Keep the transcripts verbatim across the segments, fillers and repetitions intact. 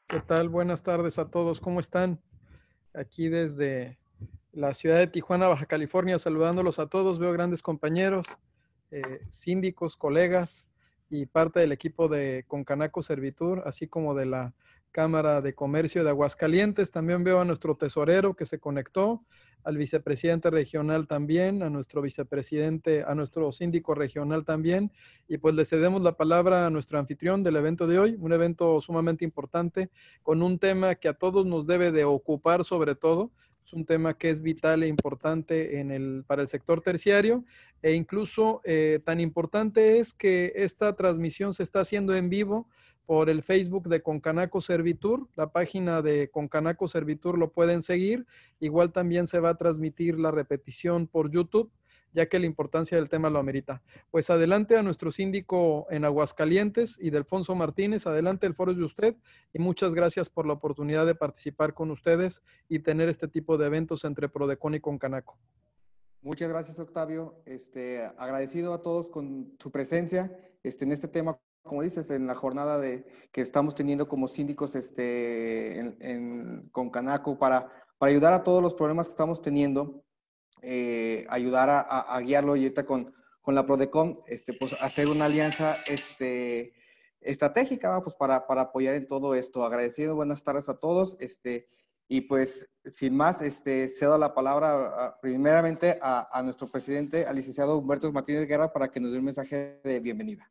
¿Qué tal? Buenas tardes a todos. ¿Cómo están? Aquí desde la ciudad de Tijuana, Baja California, saludándolos a todos. Veo grandes compañeros, eh, síndicos, colegas y parte del equipo de Concanaco Servitur, así como de la Cámara de Comercio de Aguascalientes. También veo a nuestro tesorero que se conectó, al vicepresidente regional también, a nuestro vicepresidente, a nuestro síndico regional también. Y pues le cedemos la palabra a nuestro anfitrión del evento de hoy, un evento sumamente importante con un tema que a todos nos debe de ocupar sobre todo. Es un tema que es vital e importante en el, para el sector terciario, e incluso eh, tan importante es que esta transmisión se está haciendo en vivo por el Facebook de Concanaco Servitur. La página de Concanaco Servitur lo pueden seguir. Igual también se va a transmitir la repetición por YouTube, ya que la importancia del tema lo amerita. Pues adelante a nuestro síndico en Aguascalientes, Ildefonso Martínez. Adelante, el foro es de usted y muchas gracias por la oportunidad de participar con ustedes y tener este tipo de eventos entre Prodecon y Concanaco. Muchas gracias, Octavio. Este, agradecido a todos con su presencia este, en este tema, como dices, en la jornada de, que estamos teniendo como síndicos este, en, en Concanaco para, para ayudar a todos los problemas que estamos teniendo, eh, ayudar a, a, a guiarlo y ahorita con, con la Prodecon, este, pues hacer una alianza este, estratégica, ¿va? Pues para, para apoyar en todo esto. Agradecido, buenas tardes a todos. Este, Y pues, sin más, este, cedo la palabra a, primeramente a, a nuestro presidente, al licenciado Humberto Martínez Guerra, para que nos dé un mensaje de bienvenida.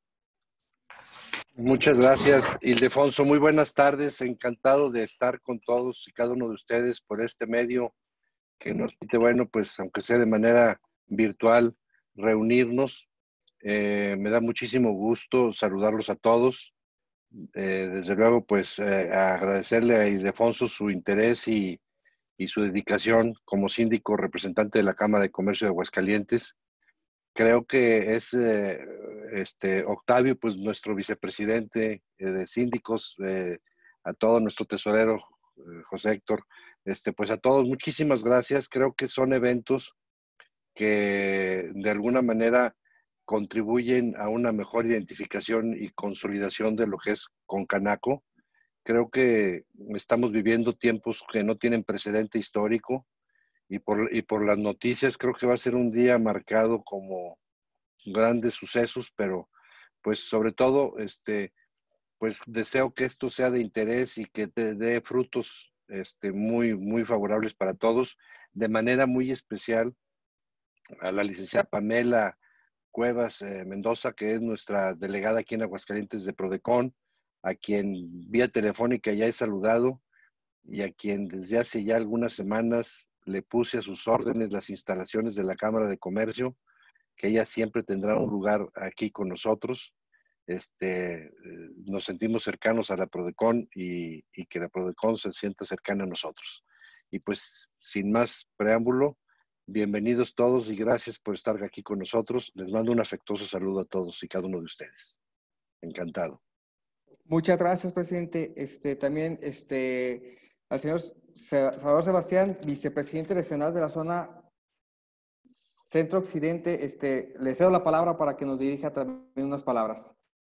Muchas gracias, Ildefonso. Muy buenas tardes. Encantado de estar con todos y cada uno de ustedes por este medio que nos permite, bueno, pues aunque sea de manera virtual, reunirnos. Eh, me da muchísimo gusto saludarlos a todos. Eh, desde luego, pues eh, agradecerle a Ildefonso su interés y, y su dedicación como síndico representante de la Cámara de Comercio de Aguascalientes. Creo que es eh, este, Octavio, pues nuestro vicepresidente eh, de síndicos, eh, a todo nuestro tesorero, eh, José Héctor, este, pues a todos, muchísimas gracias. Creo que son eventos que de alguna manera contribuyen a una mejor identificación y consolidación de lo que es Concanaco. Creo que estamos viviendo tiempos que no tienen precedente histórico y por, y por las noticias creo que va a ser un día marcado como grandes sucesos, pero pues sobre todo este, pues deseo que esto sea de interés y que te dé frutos este, muy, muy favorables para todos, de manera muy especial a la licenciada Pamela Cuevas eh, Mendoza, que es nuestra delegada aquí en Aguascalientes de Prodecon, a quien vía telefónica ya he saludado y a quien desde hace ya algunas semanas le puse a sus órdenes las instalaciones de la Cámara de Comercio, que ella siempre tendrá un lugar aquí con nosotros. Este, nos sentimos cercanos a la Prodecon y, y que la Prodecon se sienta cercana a nosotros. Y pues, sin más preámbulo, bienvenidos todos y gracias por estar aquí con nosotros. Les mando un afectuoso saludo a todos y cada uno de ustedes. Encantado. Muchas gracias, presidente. Este, también este, al señor Salvador Sebastián, vicepresidente regional de la zona Centro-Occidente, este, le cedo la palabra para que nos dirija también unas palabras.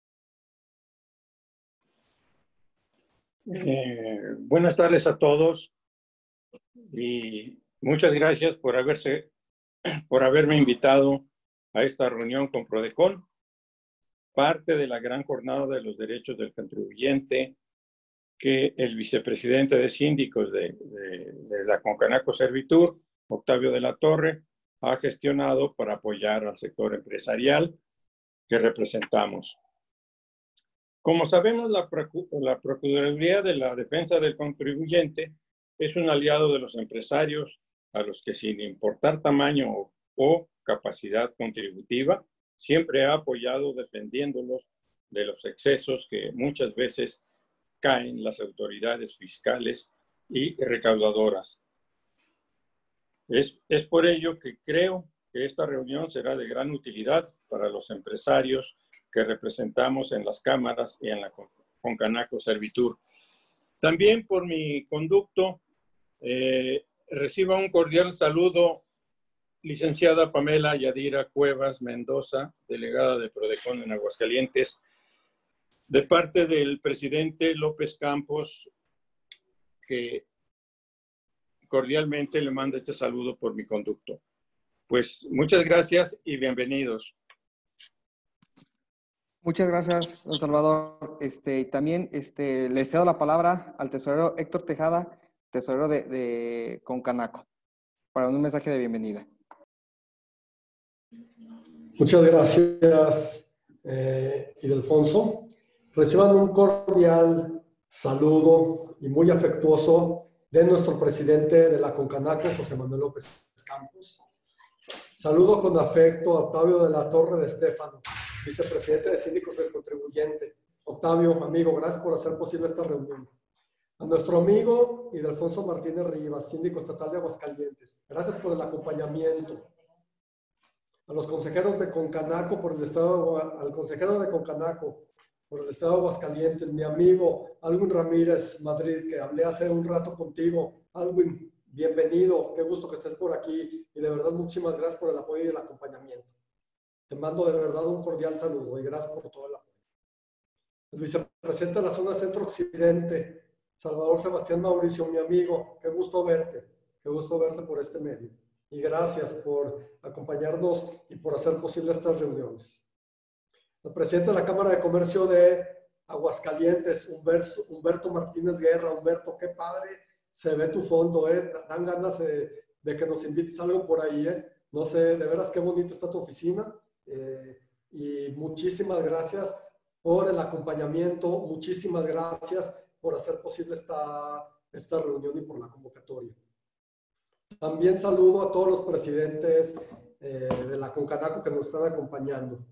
Eh, buenas tardes a todos y muchas gracias por, haberse, por haberme invitado a esta reunión con Prodecon, parte de la gran jornada de los derechos del contribuyente que el vicepresidente de síndicos de, de, de la Concanaco Servitur, Octavio de la Torre, ha gestionado para apoyar al sector empresarial que representamos. Como sabemos, la, la Procuraduría de la Defensa del Contribuyente es un aliado de los empresarios a los que, sin importar tamaño o, o capacidad contributiva, siempre ha apoyado defendiéndolos de los excesos que muchas veces caen las autoridades fiscales y recaudadoras. Es, es por ello que creo que esta reunión será de gran utilidad para los empresarios que representamos en las cámaras y en la Concanaco Servitur. También por mi conducto, eh, reciba un cordial saludo, licenciada Pamela Yadira Cuevas Mendoza, delegada de Prodecon en Aguascalientes. de parte del presidente López Campos, que cordialmente le manda este saludo por mi conducto. Pues muchas gracias y bienvenidos. Muchas gracias, don Salvador. Este, y también este, le cedo la palabra al tesorero Héctor Tejada, tesorero de, de Concanaco, para un mensaje de bienvenida. Muchas gracias, eh, Ildefonso. Reciban un cordial saludo y muy afectuoso de nuestro presidente de la Concanaco, José Manuel López Campos. Saludo con afecto a Octavio de la Torre de Estéfano, vicepresidente de Síndicos del Contribuyente. Octavio, amigo, gracias por hacer posible esta reunión. A nuestro amigo Ildefonso Martínez Rivas, síndico estatal de Aguascalientes, gracias por el acompañamiento. A los consejeros de Concanaco por el estado, al consejero de Concanaco por el estado de Aguascalientes, mi amigo Alwin Ramírez Madrid, que hablé hace un rato contigo. Alwin, bienvenido, qué gusto que estés por aquí y de verdad muchísimas gracias por el apoyo y el acompañamiento. Te mando de verdad un cordial saludo y gracias por todo el apoyo. El vicepresidente de la zona centro-occidente, Salvador Sebastián Mauricio, mi amigo, qué gusto verte, qué gusto verte por este medio. Y gracias por acompañarnos y por hacer posible estas reuniones. El presidente de la Cámara de Comercio de Aguascalientes, Humberto, Humberto Martínez Guerra. Humberto, qué padre se ve tu fondo, ¿eh? Dan ganas de, de que nos invites algo por ahí, ¿eh? No sé, de veras qué bonita está tu oficina. Eh, y muchísimas gracias por el acompañamiento, muchísimas gracias por hacer posible esta, esta reunión y por la convocatoria. También saludo a todos los presidentes eh, de la Concanaco que nos están acompañando.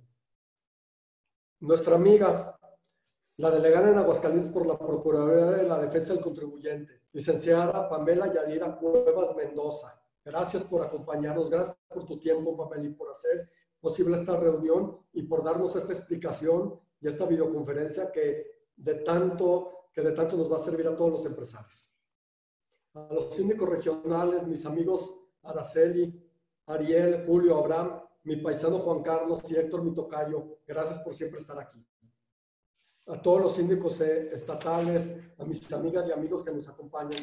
Nuestra amiga, la delegada en Aguascalientes por la Procuraduría de la Defensa del Contribuyente, licenciada Pamela Yadira Cuevas Mendoza. Gracias por acompañarnos, gracias por tu tiempo, Pamela, y por hacer posible esta reunión y por darnos esta explicación y esta videoconferencia que de tanto, que de tanto nos va a servir a todos los empresarios. A los síndicos regionales, mis amigos Araceli, Ariel, Julio, Abraham, mi paisano Juan Carlos y Héctor mi tocayo, gracias por siempre estar aquí. A todos los síndicos estatales, a mis amigas y amigos que nos acompañan.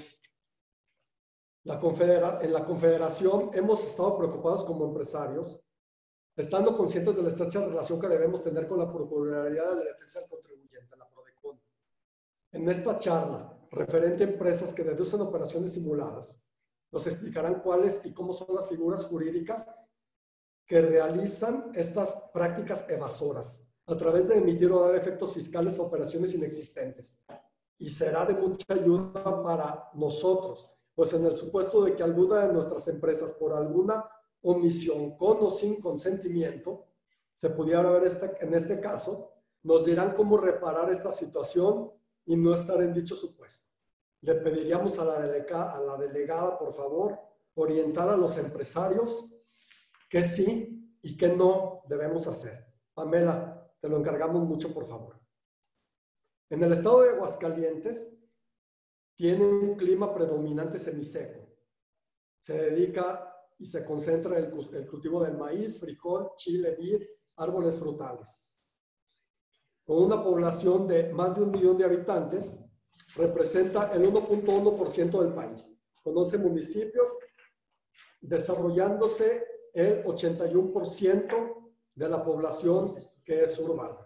La confedera, en la Confederación hemos estado preocupados como empresarios, estando conscientes de la estrecha relación que debemos tener con la Procuraduría de la Defensa del Contribuyente, la PRODECON. En esta charla, referente a empresas que deducen operaciones simuladas, nos explicarán cuáles y cómo son las figuras jurídicas que realizan estas prácticas evasoras a través de emitir o dar efectos fiscales a operaciones inexistentes. Y será de mucha ayuda para nosotros, pues en el supuesto de que alguna de nuestras empresas, por alguna omisión, con o sin consentimiento, se pudiera ver este, en este caso, nos dirán cómo reparar esta situación y no estar en dicho supuesto. Le pediríamos a la, delega, a la delegada, por favor, orientar a los empresarios qué sí y qué no debemos hacer. Pamela, te lo encargamos mucho, por favor. En el estado de Aguascalientes tiene un clima predominante semiseco. Se dedica y se concentra el, el cultivo del maíz, frijol, chile, vid, árboles frutales. Con una población de más de un millón de habitantes, representa el uno punto uno por ciento del país, con once municipios, desarrollándose el ochenta y uno por ciento de la población que es urbana.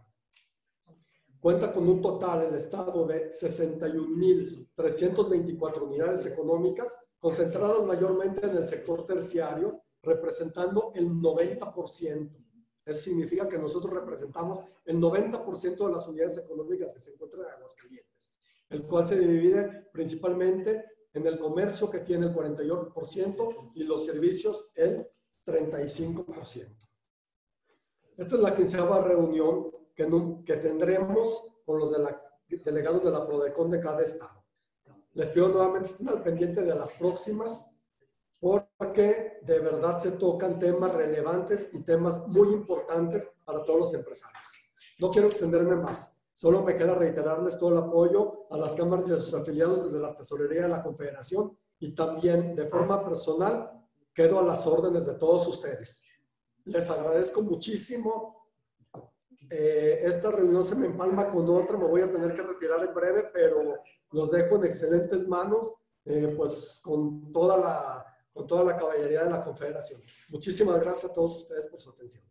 Cuenta con un total, el estado, de sesenta y un mil trescientas veinticuatro unidades económicas, concentradas mayormente en el sector terciario, representando el noventa por ciento. Eso significa que nosotros representamos el noventa por ciento de las unidades económicas que se encuentran en Aguascalientes, el cual se divide principalmente en el comercio, que tiene el cuarenta y uno por ciento, y los servicios el treinta y cinco por ciento. Esta es la quinceava reunión que, no, que tendremos con los de la, delegados de la PRODECON de cada estado. Les pido nuevamente estén al pendiente de las próximas, porque de verdad se tocan temas relevantes y temas muy importantes para todos los empresarios. No quiero extenderme más. Solo me queda reiterarles todo el apoyo a las cámaras y a sus afiliados desde la Tesorería de la Confederación, y también de forma personal quedo a las órdenes de todos ustedes. Les agradezco muchísimo Eh, esta reunión se me empalma con otra, me voy a tener que retirar en breve, pero los dejo en excelentes manos, eh, pues con toda, la, con toda la caballería de la Confederación. Muchísimas gracias a todos ustedes por su atención.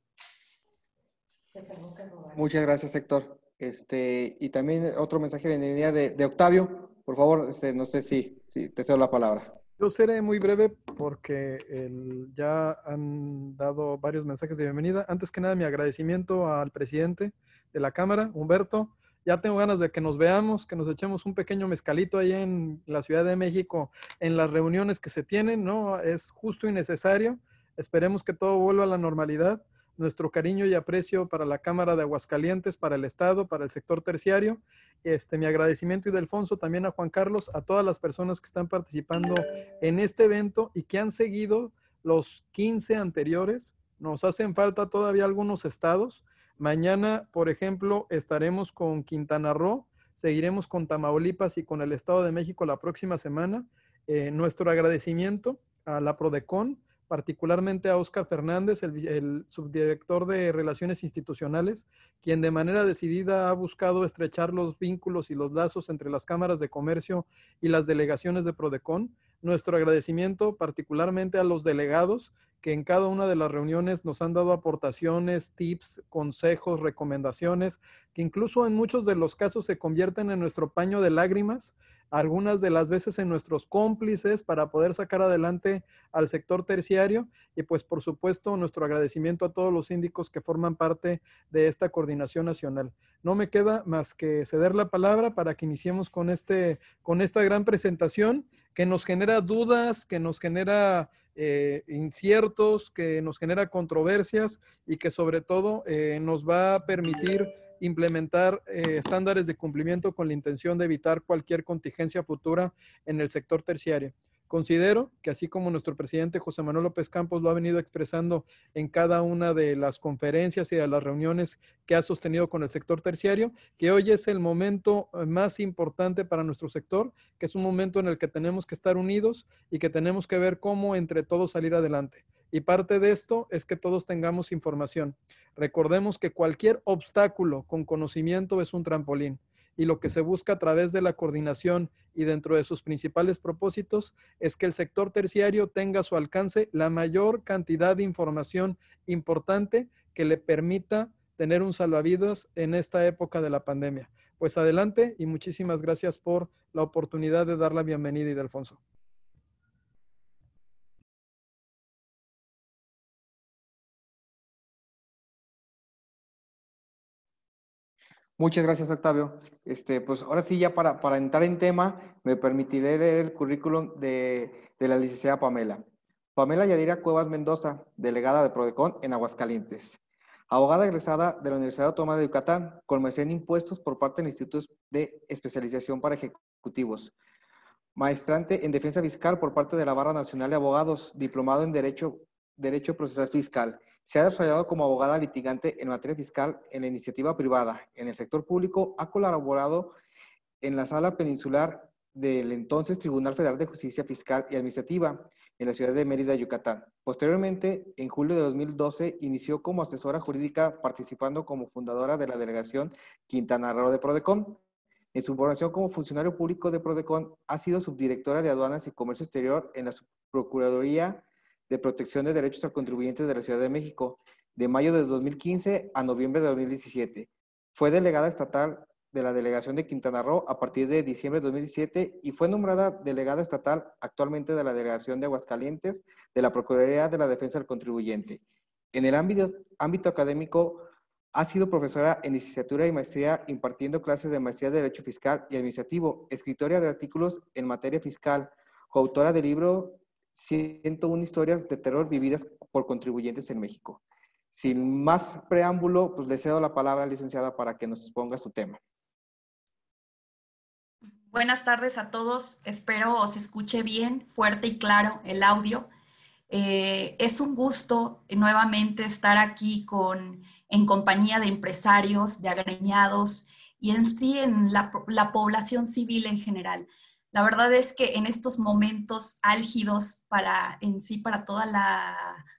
Muchas gracias, Héctor. Este, y también otro mensaje de bienvenida de, de Octavio. Por favor, este, no sé si, si te cedo la palabra. Yo seré muy breve porque el, ya han dado varios mensajes de bienvenida. Antes que nada, mi agradecimiento al presidente de la Cámara, Humberto. Ya tengo ganas de que nos veamos, que nos echemos un pequeño mezcalito ahí en la Ciudad de México, en las reuniones que se tienen, ¿no? Es justo y necesario. Esperemos que todo vuelva a la normalidad. Nuestro cariño y aprecio para la Cámara de Aguascalientes, para el Estado, para el sector terciario. Este, mi agradecimiento, Ildefonso, también a Juan Carlos, a todas las personas que están participando en este evento y que han seguido los quince anteriores. Nos hacen falta todavía algunos estados. Mañana, por ejemplo, estaremos con Quintana Roo, seguiremos con Tamaulipas y con el Estado de México la próxima semana. Eh, nuestro agradecimiento a la PRODECON, particularmente a Óscar Fernández, el, el subdirector de Relaciones Institucionales, quien de manera decidida ha buscado estrechar los vínculos y los lazos entre las cámaras de comercio y las delegaciones de PRODECON. Nuestro agradecimiento particularmente a los delegados que en cada una de las reuniones nos han dado aportaciones, tips, consejos, recomendaciones, que incluso en muchos de los casos se convierten en nuestro paño de lágrimas, algunas de las veces en nuestros cómplices para poder sacar adelante al sector terciario y pues por supuesto nuestro agradecimiento a todos los síndicos que forman parte de esta coordinación nacional. No me queda más que ceder la palabra para que iniciemos con, este, con esta gran presentación que nos genera dudas, que nos genera eh, inciertos, que nos genera controversias y que sobre todo eh, nos va a permitir implementar eh, estándares de cumplimiento con la intención de evitar cualquier contingencia futura en el sector terciario. Considero que así como nuestro presidente José Manuel López Campos lo ha venido expresando en cada una de las conferencias y de las reuniones que ha sostenido con el sector terciario, que hoy es el momento más importante para nuestro sector, que es un momento en el que tenemos que estar unidos y que tenemos que ver cómo entre todos salir adelante. Y parte de esto es que todos tengamos información. Recordemos que cualquier obstáculo con conocimiento es un trampolín y lo que se busca a través de la coordinación y dentro de sus principales propósitos es que el sector terciario tenga a su alcance la mayor cantidad de información importante que le permita tener un salvavidas en esta época de la pandemia. Pues adelante y muchísimas gracias por la oportunidad de dar la bienvenida, Ildefonso. Muchas gracias, Octavio. Este, pues ahora sí, ya para, para entrar en tema, me permitiré leer el currículum de, de la licenciada Pamela. Pamela Yadira Cuevas Mendoza, delegada de PRODECON en Aguascalientes. Abogada egresada de la Universidad Autónoma de Yucatán, con maestría en impuestos por parte del Instituto de Especialización para Ejecutivos. Maestrante en Defensa Fiscal por parte de la Barra Nacional de Abogados, diplomado en Derecho, Derecho Procesal Fiscal. Se ha desarrollado como abogada litigante en materia fiscal en la iniciativa privada. En el sector público ha colaborado en la Sala Peninsular del entonces Tribunal Federal de Justicia Fiscal y Administrativa en la ciudad de Mérida, Yucatán. Posteriormente, en julio de dos mil doce, inició como asesora jurídica participando como fundadora de la delegación Quintana Roo de PRODECON. En su formación como funcionario público de PRODECON, ha sido subdirectora de Aduanas y Comercio Exterior en la Procuraduría de Protección de Derechos al Contribuyente de la Ciudad de México, de mayo de dos mil quince a noviembre de dos mil diecisiete. Fue delegada estatal de la Delegación de Quintana Roo a partir de diciembre de dos mil diecisiete y fue nombrada delegada estatal actualmente de la Delegación de Aguascalientes de la Procuraduría de la Defensa del Contribuyente. En el ámbito, ámbito académico, ha sido profesora en licenciatura y maestría impartiendo clases de maestría de Derecho Fiscal y Administrativo, escritora de artículos en materia fiscal, coautora del libro ciento una historias de terror vividas por contribuyentes en México. Sin más preámbulo, pues le cedo la palabra, licenciada, para que nos exponga su tema. Buenas tardes a todos. Espero se escuche bien, fuerte y claro el audio. Eh, es un gusto nuevamente estar aquí con, en compañía de empresarios, de agremiados y en sí en la, la población civil en general. La verdad es que en estos momentos álgidos para, en sí para toda la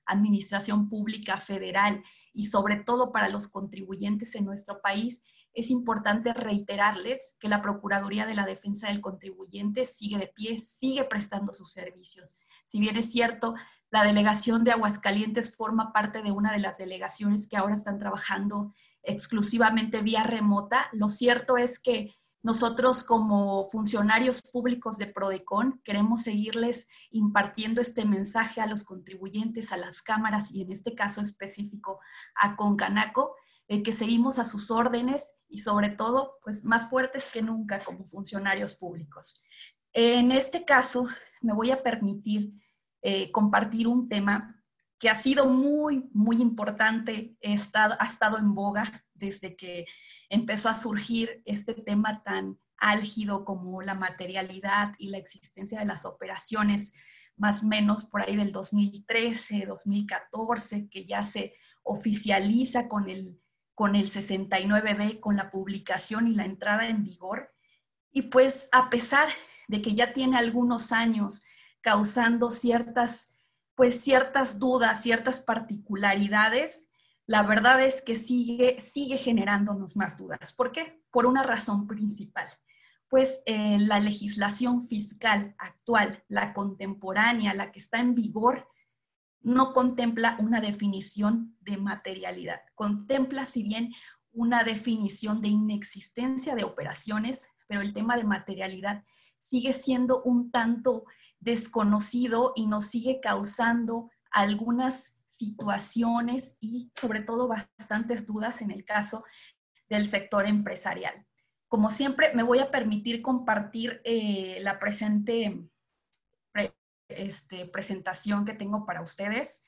administración pública federal y sobre todo para los contribuyentes en nuestro país, es importante reiterarles que la Procuraduría de la Defensa del Contribuyente sigue de pie, sigue prestando sus servicios. Si bien es cierto, la delegación de Aguascalientes forma parte de una de las delegaciones que ahora están trabajando exclusivamente vía remota, lo cierto es que nosotros como funcionarios públicos de Prodecon queremos seguirles impartiendo este mensaje a los contribuyentes, a las cámaras y en este caso específico a Concanaco, eh, que seguimos a sus órdenes y sobre todo pues más fuertes que nunca como funcionarios públicos. En este caso me voy a permitir eh, compartir un tema que ha sido muy, muy importante, está, ha estado en boga desde que empezó a surgir este tema tan álgido como la materialidad y la existencia de las operaciones, más o menos por ahí del dos mil trece, dos mil catorce, que ya se oficializa con el, con el sesenta y nueve B, con la publicación y la entrada en vigor. Y pues a pesar de que ya tiene algunos años causando ciertas pues ciertas dudas, ciertas particularidades, la verdad es que sigue, sigue generándonos más dudas. ¿Por qué? Por una razón principal. Pues eh, la legislación fiscal actual, la contemporánea, la que está en vigor, no contempla una definición de materialidad. Contempla, si bien, una definición de inexistencia de operaciones, pero el tema de materialidad sigue siendo un tanto desconocido y nos sigue causando algunas situaciones y sobre todo bastantes dudas en el caso del sector empresarial. Como siempre, me voy a permitir compartir eh, la presente pre, este, presentación que tengo para ustedes.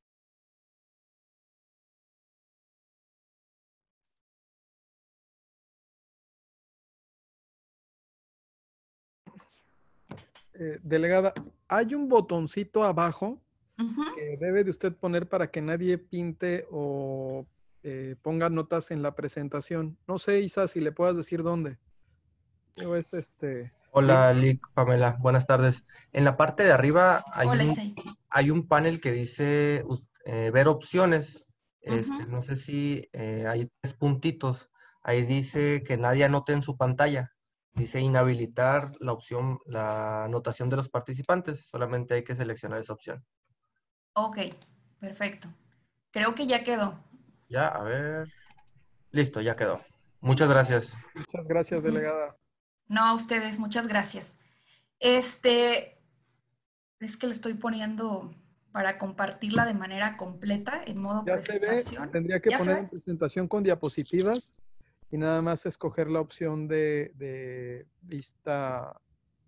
Eh, delegada, hay un botoncito abajo Uh-huh. que debe de usted poner para que nadie pinte o eh, ponga notas en la presentación. No sé, Isa, si le puedas decir dónde. O es este... Hola, Lic, Pamela, buenas tardes. En la parte de arriba hay, Hola, un, Isai. hay un panel que dice us- eh, ver opciones. Este, Uh-huh. no sé si eh, hay tres puntitos. Ahí dice que nadie anote en su pantalla. Dice inhabilitar la opción, la anotación de los participantes. Solamente hay que seleccionar esa opción. Ok, perfecto. Creo que ya quedó. Ya, a ver. Listo, ya quedó. Muchas gracias. Muchas gracias, Uh-huh. delegada. No, a ustedes, muchas gracias. Este, es que le estoy poniendo para compartirla de manera completa en modo Ya se ve, presentación. tendría que ¿Ya se poner ve? en presentación con diapositivas y nada más escoger la opción de, de vista.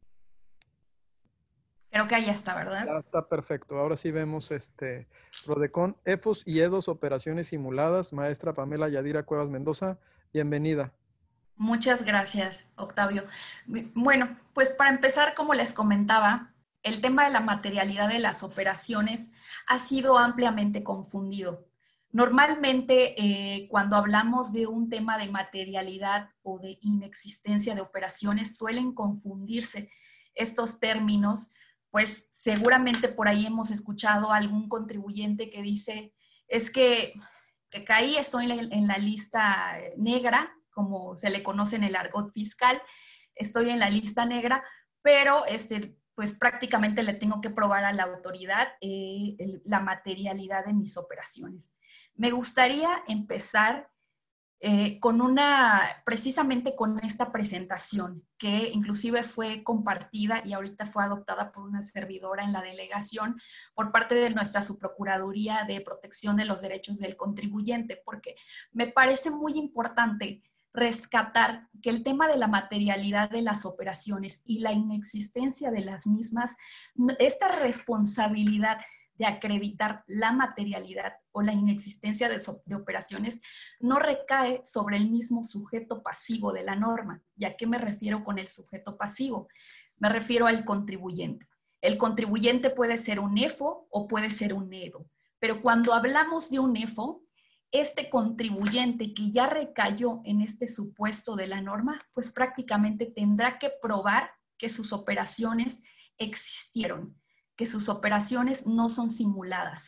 Creo que ahí está, ¿verdad? Ya está perfecto. Ahora sí vemos este Prodecon, E F O S y E D O S, operaciones simuladas. Maestra Pamela Yadira Cuevas Mendoza, bienvenida. Muchas gracias, Octavio. Bueno, pues para empezar, como les comentaba, el tema de la materialidad de las operaciones ha sido ampliamente confundido. Normalmente, eh, cuando hablamos de un tema de materialidad o de inexistencia de operaciones, suelen confundirse estos términos, pues seguramente por ahí hemos escuchado a algún contribuyente que dice, es que, que caí, estoy en la, en la lista negra, como se le conoce en el argot fiscal, estoy en la lista negra, pero este, pues prácticamente le tengo que probar a la autoridad eh, el, la materialidad de mis operaciones. Me gustaría empezar eh, con una, precisamente con esta presentación, que inclusive fue compartida y ahorita fue adoptada por una servidora en la delegación por parte de nuestra Subprocuraduría de Protección de los Derechos del Contribuyente, porque me parece muy importante rescatar que el tema de la materialidad de las operaciones y la inexistencia de las mismas, esta responsabilidad de acreditar la materialidad o la inexistencia de, de operaciones no recae sobre el mismo sujeto pasivo de la norma. ¿Y a qué me refiero con el sujeto pasivo? Me refiero al contribuyente. El contribuyente puede ser un E F O o puede ser un E D O, pero cuando hablamos de un E F O, este contribuyente que ya recayó en este supuesto de la norma, pues prácticamente tendrá que probar que sus operaciones existieron, que sus operaciones no son simuladas.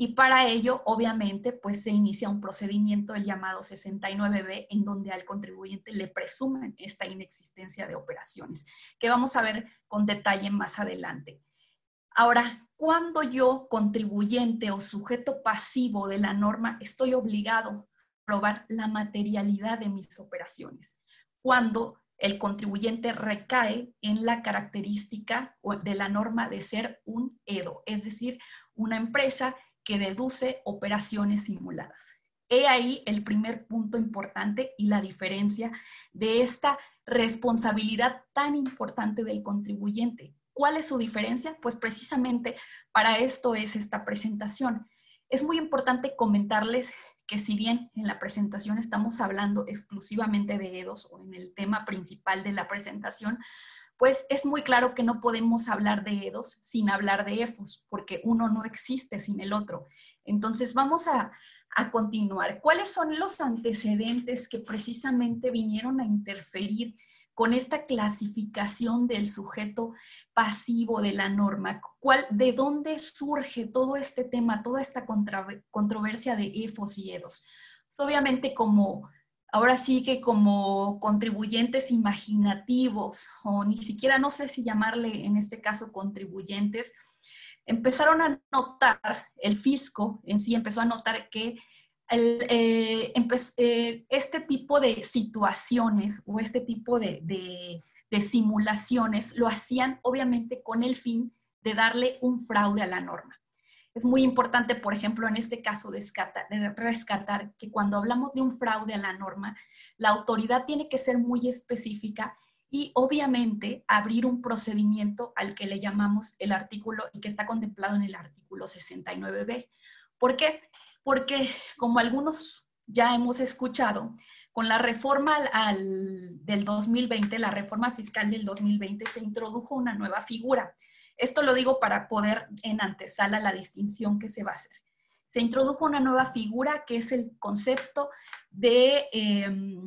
Y para ello, obviamente, pues se inicia un procedimiento, el llamado sesenta y nueve B, en donde al contribuyente le presumen esta inexistencia de operaciones, que vamos a ver con detalle más adelante. Ahora, ¿cuándo yo, contribuyente o sujeto pasivo de la norma, estoy obligado a probar la materialidad de mis operaciones? Cuando el contribuyente recae en la característica de la norma de ser un E D O, es decir, una empresa que deduce operaciones simuladas. He ahí el primer punto importante y la diferencia de esta responsabilidad tan importante del contribuyente. ¿Cuál es su diferencia? Pues precisamente para esto es esta presentación. Es muy importante comentarles que si bien en la presentación estamos hablando exclusivamente de E D Os o en el tema principal de la presentación, pues es muy claro que no podemos hablar de E D Os sin hablar de E F Os, porque uno no existe sin el otro. Entonces vamos a, a continuar. ¿Cuáles son los antecedentes que precisamente vinieron a interferir con esta clasificación del sujeto pasivo de la norma? ¿Cuál, ¿De dónde surge todo este tema, toda esta contra, controversia de E F Os y E D Os? Pues obviamente como... Ahora sí que como contribuyentes imaginativos, o ni siquiera no sé si llamarle en este caso contribuyentes, empezaron a notar, el fisco en sí empezó a notar que el, eh, eh, este tipo de situaciones o este tipo de, de, de simulaciones lo hacían obviamente con el fin de darle un fraude a la norma. Es muy importante, por ejemplo, en este caso, rescatar, rescatar que cuando hablamos de un fraude a la norma, la autoridad tiene que ser muy específica y obviamente abrir un procedimiento al que le llamamos el artículo y que está contemplado en el artículo sesenta y nueve B. ¿Por qué? Porque, como algunos ya hemos escuchado, con la reforma al, al, del dos mil veinte, la reforma fiscal del dos mil veinte, se introdujo una nueva figura. Esto lo digo para poder en antesala la distinción que se va a hacer. Se introdujo una nueva figura que es el concepto de, eh,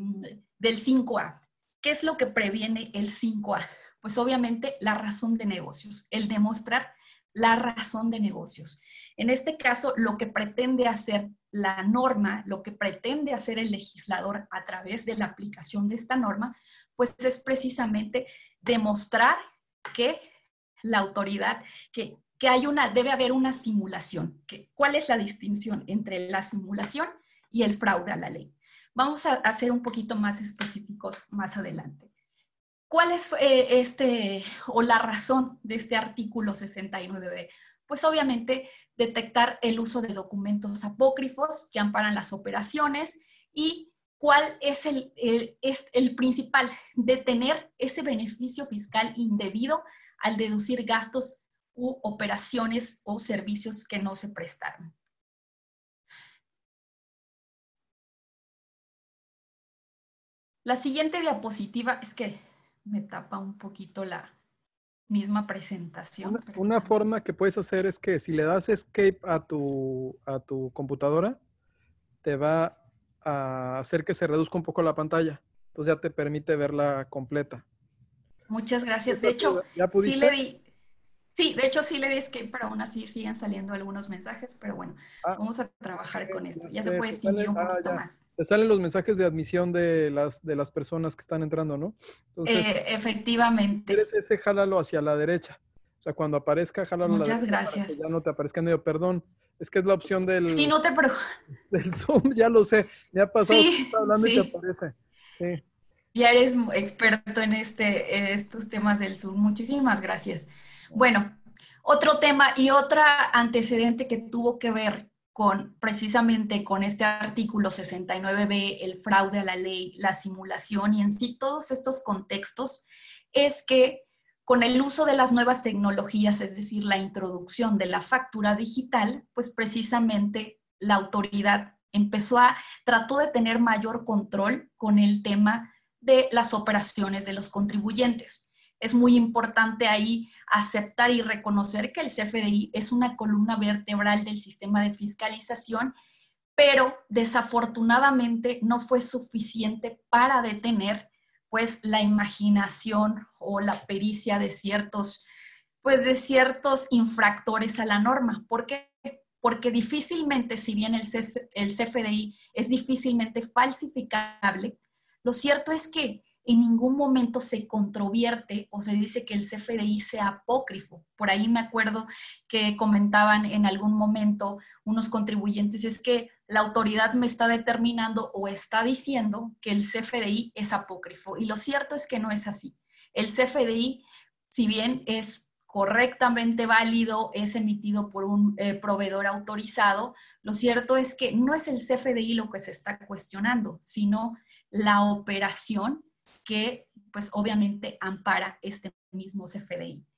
del cinco A. ¿Qué es lo que previene el cinco A? Pues obviamente la razón de negocios, el demostrar la razón de negocios. En este caso, lo que pretende hacer la norma, lo que pretende hacer el legislador a través de la aplicación de esta norma, pues es precisamente demostrar que la autoridad, que, que hay una, debe haber una simulación. Que, ¿cuál es la distinción entre la simulación y el fraude a la ley? Vamos a, a ser un poquito más específicos más adelante. ¿Cuál es eh, este, o la razón de este artículo sesenta y nueve B? Pues obviamente detectar el uso de documentos apócrifos que amparan las operaciones y cuál es el, el, es el principal, detener ese beneficio fiscal indebido al deducir gastos u operaciones o servicios que no se prestaron. La siguiente diapositiva es que me tapa un poquito la misma presentación. Una, una forma que puedes hacer es que si le das escape a tu, a tu computadora, te va a hacer que se reduzca un poco la pantalla. Entonces ya te permite verla completa. Muchas gracias. De hecho, ¿ya pudiste? sí le di, sí, de hecho sí le di escape, pero aún así siguen saliendo algunos mensajes, pero bueno, ah, vamos a trabajar con esto. Ya se puede distinguir un poquito ah, más. Te salen los mensajes de admisión de las, de las personas que están entrando, ¿no? Entonces, eh, efectivamente. Si quieres ese, jálalo hacia la derecha. O sea, cuando aparezca, jálalo Muchas a la derecha. gracias. Para que ya no te aparezca en medio, perdón. Es que es la opción del... Sí, no te preocupes. Del Zoom, ya lo sé. Me ha pasado sí, que está hablando sí. y te aparece. Sí. Ya eres experto en, este, en estos temas del Zoom. Muchísimas gracias. Bueno, otro tema y otro antecedente que tuvo que ver con precisamente con este artículo sesenta y nueve B, el fraude a la ley, la simulación y en sí todos estos contextos, es que con el uso de las nuevas tecnologías, es decir, la introducción de la factura digital, pues precisamente la autoridad empezó a, trató de tener mayor control con el tema de las operaciones de los contribuyentes. Es muy importante ahí aceptar y reconocer que el C F D I es una columna vertebral del sistema de fiscalización, pero desafortunadamente no fue suficiente para detener pues la imaginación o la pericia de ciertos, pues de ciertos infractores a la norma. ¿Por qué? porque difícilmente, si bien el, C, el C F D I es difícilmente falsificable, lo cierto es que en ningún momento se controvierte o se dice que el C F D I sea apócrifo. Por ahí me acuerdo que comentaban en algún momento unos contribuyentes, es que la autoridad me está determinando o está diciendo que el C F D I es apócrifo. Y lo cierto es que no es así. El C F D I, si bien es correctamente válido, es emitido por un eh, proveedor autorizado, lo cierto es que no es el C F D I lo que se está cuestionando, sino la operación que pues obviamente ampara este mismo C F D I.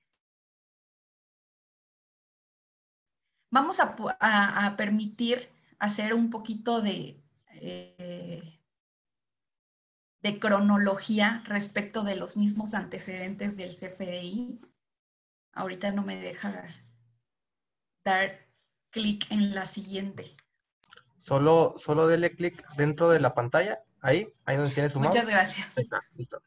Vamos a, a, a permitir hacer un poquito de, eh, de cronología respecto de los mismos antecedentes del C F D I. Ahorita no me deja dar clic en la siguiente. Solo, solo dele clic dentro de la pantalla, ahí, ahí donde tiene su mouse. Muchas gracias. Ahí está, listo.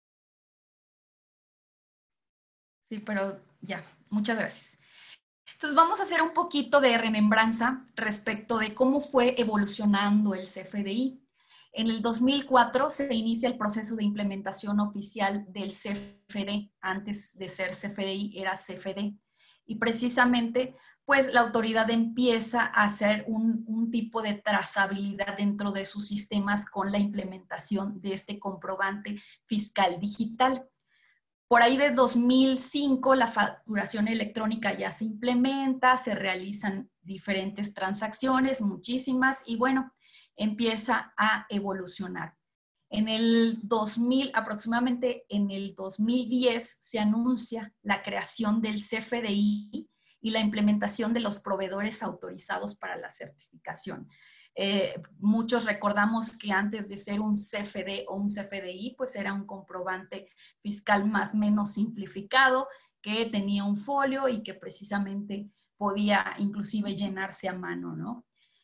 Sí, pero ya, muchas gracias. Entonces vamos a hacer un poquito de remembranza respecto de cómo fue evolucionando el C F D I. En el dos mil cuatro se inicia el proceso de implementación oficial del C F D. Antes de ser C F D I era C F D. Y precisamente, pues la autoridad empieza a hacer un, un tipo de trazabilidad dentro de sus sistemas con la implementación de este comprobante fiscal digital. Por ahí de dos mil cinco la facturación electrónica ya se implementa, se realizan diferentes transacciones, muchísimas, y bueno, empieza a evolucionar. En el dos mil, aproximadamente en el dos mil diez, se anuncia la creación del C F D I y la implementación de los proveedores autorizados para la certificación. Eh, muchos recordamos que antes de ser un C F D o un C F D I, pues era un comprobante fiscal más o menos simplificado, que tenía un folio y que precisamente podía inclusive llenarse a mano, ¿no?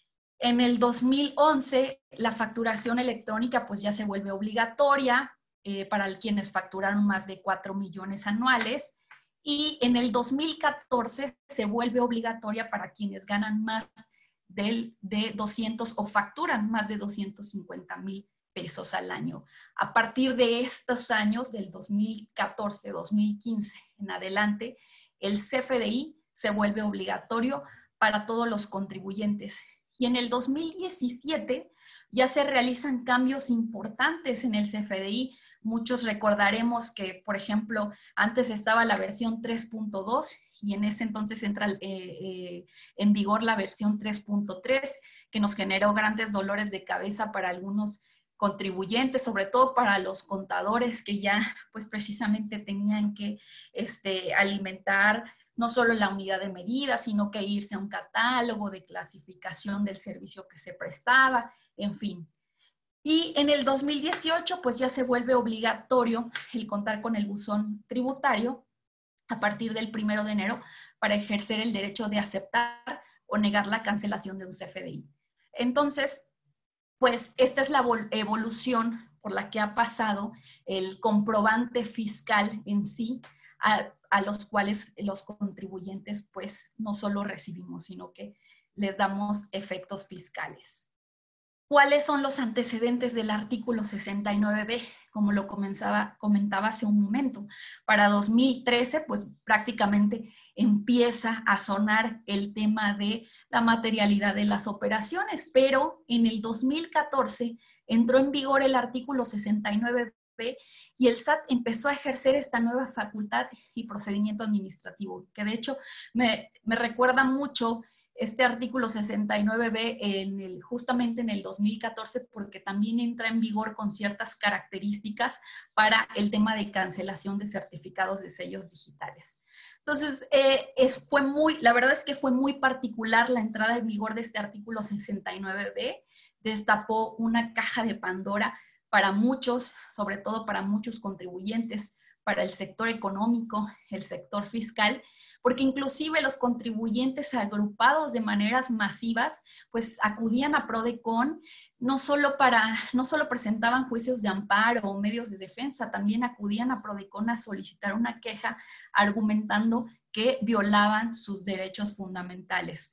En el dos mil once, la facturación electrónica pues ya se vuelve obligatoria eh, para quienes facturaron más de cuatro millones anuales. Y en el dos mil catorce se vuelve obligatoria para quienes ganan más del, de doscientos o facturan más de doscientos cincuenta mil pesos al año. A partir de estos años, del dos mil catorce, dos mil quince en adelante, el C F D I se vuelve obligatorio para todos los contribuyentes. Y en el dos mil diecisiete ya se realizan cambios importantes en el C F D I. Muchos recordaremos que, por ejemplo, antes estaba la versión tres punto dos y en ese entonces entra eh, eh, en vigor la versión tres punto tres, que nos generó grandes dolores de cabeza para algunos contribuyentes, sobre todo para los contadores que ya pues precisamente tenían que este, alimentar no solo la unidad de medida, sino que irse a un catálogo de clasificación del servicio que se prestaba, en fin. Y en el dos mil dieciocho, pues ya se vuelve obligatorio el contar con el buzón tributario a partir del primero de enero para ejercer el derecho de aceptar o negar la cancelación de un C F D I. Entonces, pues esta es la evolución por la que ha pasado el comprobante fiscal en sí, a, a los cuales los contribuyentes pues no solo recibimos, sino que les damos efectos fiscales. ¿Cuáles son los antecedentes del artículo sesenta y nueve B? Como lo comenzaba, comentaba hace un momento. Para dos mil trece, pues prácticamente empieza a sonar el tema de la materialidad de las operaciones, pero en el dos mil catorce entró en vigor el artículo sesenta y nueve B y el S A T empezó a ejercer esta nueva facultad y procedimiento administrativo, que de hecho me, me recuerda mucho este artículo sesenta y nueve B en el, justamente en el dos mil catorce, porque también entra en vigor con ciertas características para el tema de cancelación de certificados de sellos digitales. Entonces, eh, es, fue muy, la verdad es que fue muy particular la entrada en vigor de este artículo sesenta y nueve B, destapó una caja de Pandora para muchos, sobre todo para muchos contribuyentes, para el sector económico, el sector fiscal, porque inclusive los contribuyentes agrupados de maneras masivas, pues acudían a Prodecon, no solo para, no solo presentaban juicios de amparo o medios de defensa, también acudían a Prodecon a solicitar una queja argumentando que violaban sus derechos fundamentales.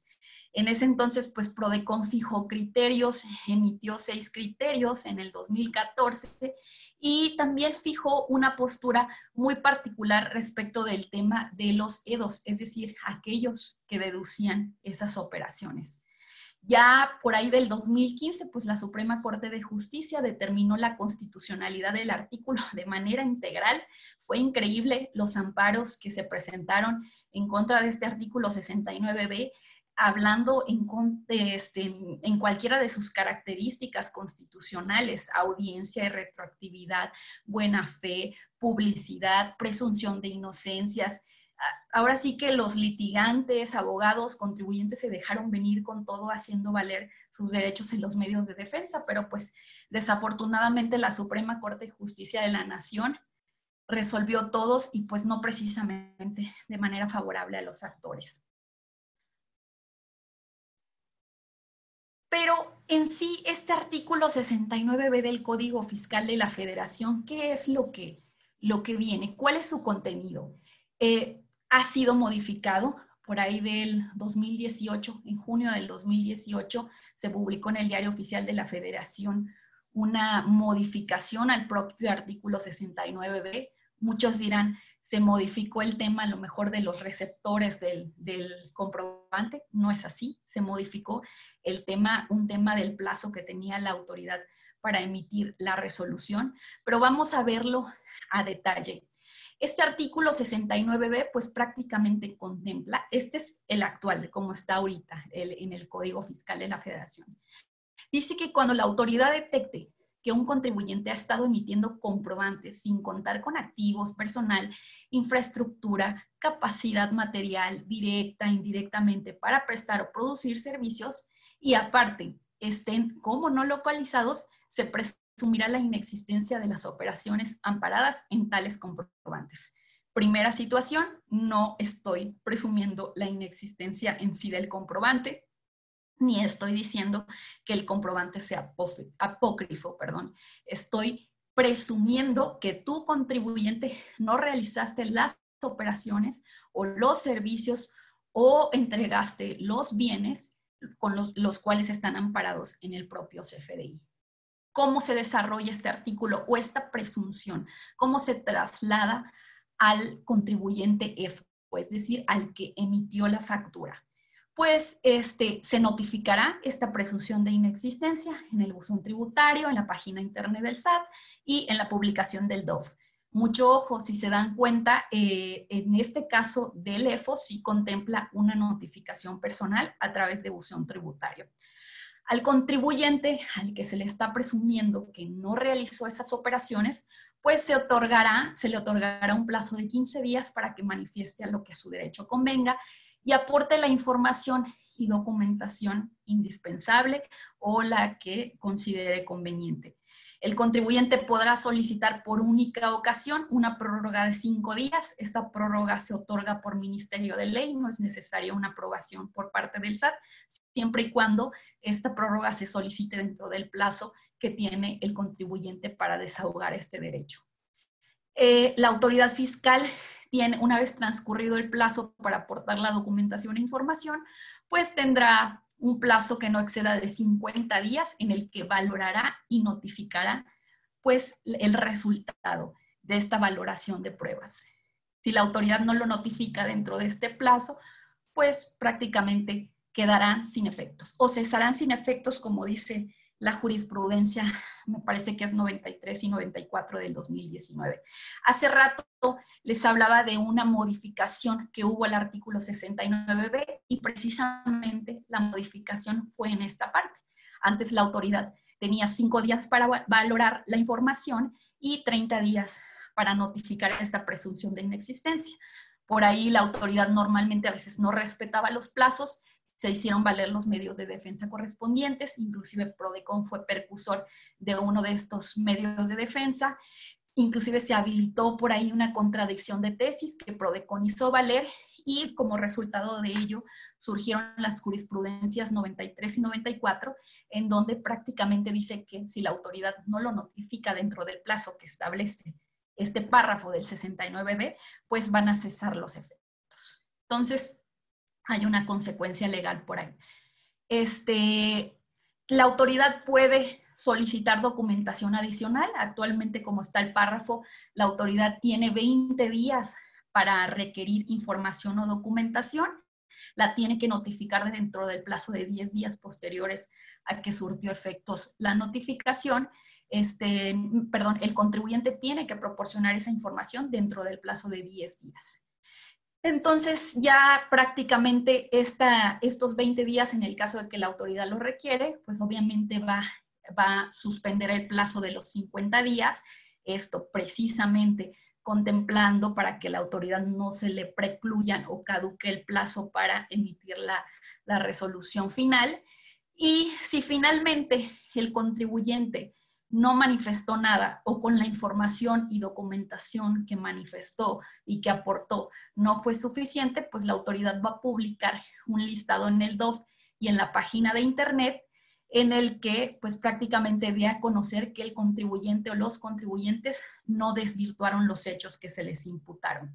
En ese entonces, pues Prodecon fijó criterios, emitió seis criterios en el dos mil catorce y también fijó una postura muy particular respecto del tema de los E D Os, es decir, aquellos que deducían esas operaciones. Ya por ahí del dos mil quince, pues la Suprema Corte de Justicia determinó la constitucionalidad del artículo de manera integral. Fue increíble los amparos que se presentaron en contra de este artículo sesenta y nueve B, hablando en, este, en cualquiera de sus características constitucionales: audiencia y retroactividad, buena fe, publicidad, presunción de inocencias. Ahora sí que los litigantes, abogados, contribuyentes se dejaron venir con todo, haciendo valer sus derechos en los medios de defensa, pero pues desafortunadamente la Suprema Corte de Justicia de la Nación resolvió todos y pues no precisamente de manera favorable a los actores. Pero en sí, este artículo sesenta y nueve B del Código Fiscal de la Federación, ¿qué es lo que, lo que viene? ¿Cuál es su contenido? Eh, ha sido modificado por ahí del dos mil dieciocho, en junio del dos mil dieciocho, se publicó en el Diario Oficial de la Federación una modificación al propio artículo sesenta y nueve B. Muchos dirán, se modificó el tema a lo mejor de los receptores del, del comprobante. No es así, se modificó el tema, un tema del plazo que tenía la autoridad para emitir la resolución, pero vamos a verlo a detalle. Este artículo sesenta y nueve B pues prácticamente contempla, este es el actual, como está ahorita el, en el Código Fiscal de la Federación. Dice que cuando la autoridad detecte que un contribuyente ha estado emitiendo comprobantes sin contar con activos, personal, infraestructura, capacidad material, directa, indirectamente, para prestar o producir servicios, y aparte estén como no localizados, se presumirá la inexistencia de las operaciones amparadas en tales comprobantes. Primera situación, no estoy presumiendo la inexistencia en sí del comprobante, ni estoy diciendo que el comprobante sea apócrifo, perdón. Estoy presumiendo que tú, contribuyente, no realizaste las operaciones o los servicios o entregaste los bienes con los, los cuales están amparados en el propio C F D I. ¿Cómo se desarrolla este artículo o esta presunción? ¿Cómo se traslada al contribuyente F, es decir, al que emitió la factura? Pues este, se notificará esta presunción de inexistencia en el buzón tributario, en la página internet del S A T y en la publicación del D O F. Mucho ojo, si se dan cuenta, eh, en este caso del E F O sí contempla una notificación personal a través de buzón tributario. Al contribuyente al que se le está presumiendo que no realizó esas operaciones, pues se otorgará, se le otorgará un plazo de quince días para que manifieste a lo que a su derecho convenga y aporte la información y documentación indispensable o la que considere conveniente. El contribuyente podrá solicitar por única ocasión una prórroga de cinco días. Esta prórroga se otorga por Ministerio de Ley, no es necesaria una aprobación por parte del S A T, siempre y cuando esta prórroga se solicite dentro del plazo que tiene el contribuyente para desahogar este derecho. Eh, la autoridad fiscal tiene, una vez transcurrido el plazo para aportar la documentación e información, pues tendrá un plazo que no exceda de cincuenta días en el que valorará y notificará pues el resultado de esta valoración de pruebas. Si la autoridad no lo notifica dentro de este plazo, pues prácticamente quedarán sin efectos o cesarán sin efectos, como dice la jurisprudencia, me parece que es noventa y tres y noventa y cuatro del dos mil diecinueve. Hace rato les hablaba de una modificación que hubo al artículo sesenta y nueve B y precisamente la modificación fue en esta parte. Antes la autoridad tenía cinco días para valorar la información y treinta días para notificar esta presunción de inexistencia. Por ahí la autoridad normalmente a veces no respetaba los plazos, se hicieron valer los medios de defensa correspondientes, inclusive Prodecon fue percursor de uno de estos medios de defensa, inclusive se habilitó por ahí una contradicción de tesis que Prodecon hizo valer y como resultado de ello surgieron las jurisprudencias noventa y tres y noventa y cuatro, en donde prácticamente dice que si la autoridad no lo notifica dentro del plazo que establece este párrafo del sesenta y nueve B, pues van a cesar los efectos. Entonces, hay una consecuencia legal por ahí. este, la autoridad puede solicitar documentación adicional. Actualmente, como está el párrafo, la autoridad tiene veinte días para requerir información o documentación. La tiene que notificar dentro del plazo de diez días posteriores a que surtió efectos la notificación. Este, perdón, el contribuyente tiene que proporcionar esa información dentro del plazo de diez días. Entonces, ya prácticamente esta, estos veinte días, en el caso de que la autoridad lo requiere, pues obviamente va, va a suspender el plazo de los cincuenta días. Esto precisamente contemplando para que la autoridad no se le precluyan o caduque el plazo para emitir la, la resolución final. Y si finalmente el contribuyente no manifestó nada o con la información y documentación que manifestó y que aportó no fue suficiente, pues la autoridad va a publicar un listado en el D O F y en la página de internet en el que pues prácticamente dé a conocer que el contribuyente o los contribuyentes no desvirtuaron los hechos que se les imputaron.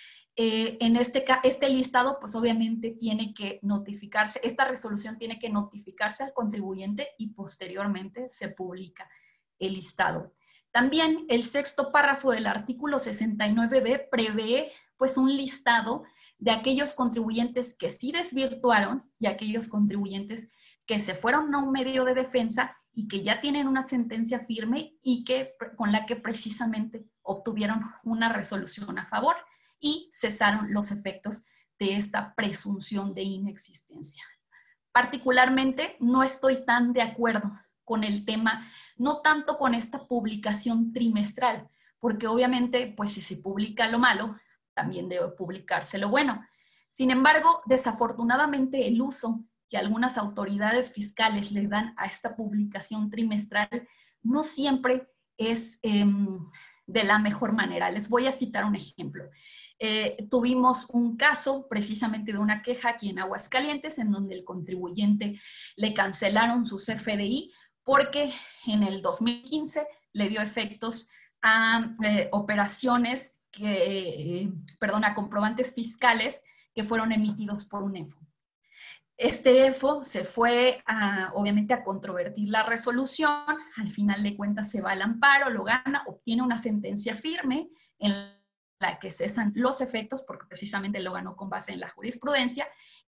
Eh, en este, este listado pues obviamente tiene que notificarse, esta resolución tiene que notificarse al contribuyente y posteriormente se publica el listado. También el sexto párrafo del artículo sesenta y nueve B prevé pues un listado de aquellos contribuyentes que sí desvirtuaron y aquellos contribuyentes que se fueron a un medio de defensa y que ya tienen una sentencia firme y que, con la que precisamente obtuvieron una resolución a favor y cesaron los efectos de esta presunción de inexistencia. Particularmente no estoy tan de acuerdo con el tema, no tanto con esta publicación trimestral, porque obviamente pues si se publica lo malo, también debe publicarse lo bueno. Sin embargo, desafortunadamente el uso que algunas autoridades fiscales le dan a esta publicación trimestral no siempre es eh, de la mejor manera. Les voy a citar un ejemplo. Eh, tuvimos un caso precisamente de una queja aquí en Aguascalientes en donde el contribuyente le cancelaron su C F D I porque en el dos mil quince le dio efectos a eh, operaciones, que, eh, perdón, a comprobantes fiscales que fueron emitidos por un E F O. Este E F O se fue, a, obviamente, a controvertir la resolución. Al final de cuentas se va al amparo, lo gana, obtiene una sentencia firme en la que cesan los efectos, porque precisamente lo ganó con base en la jurisprudencia,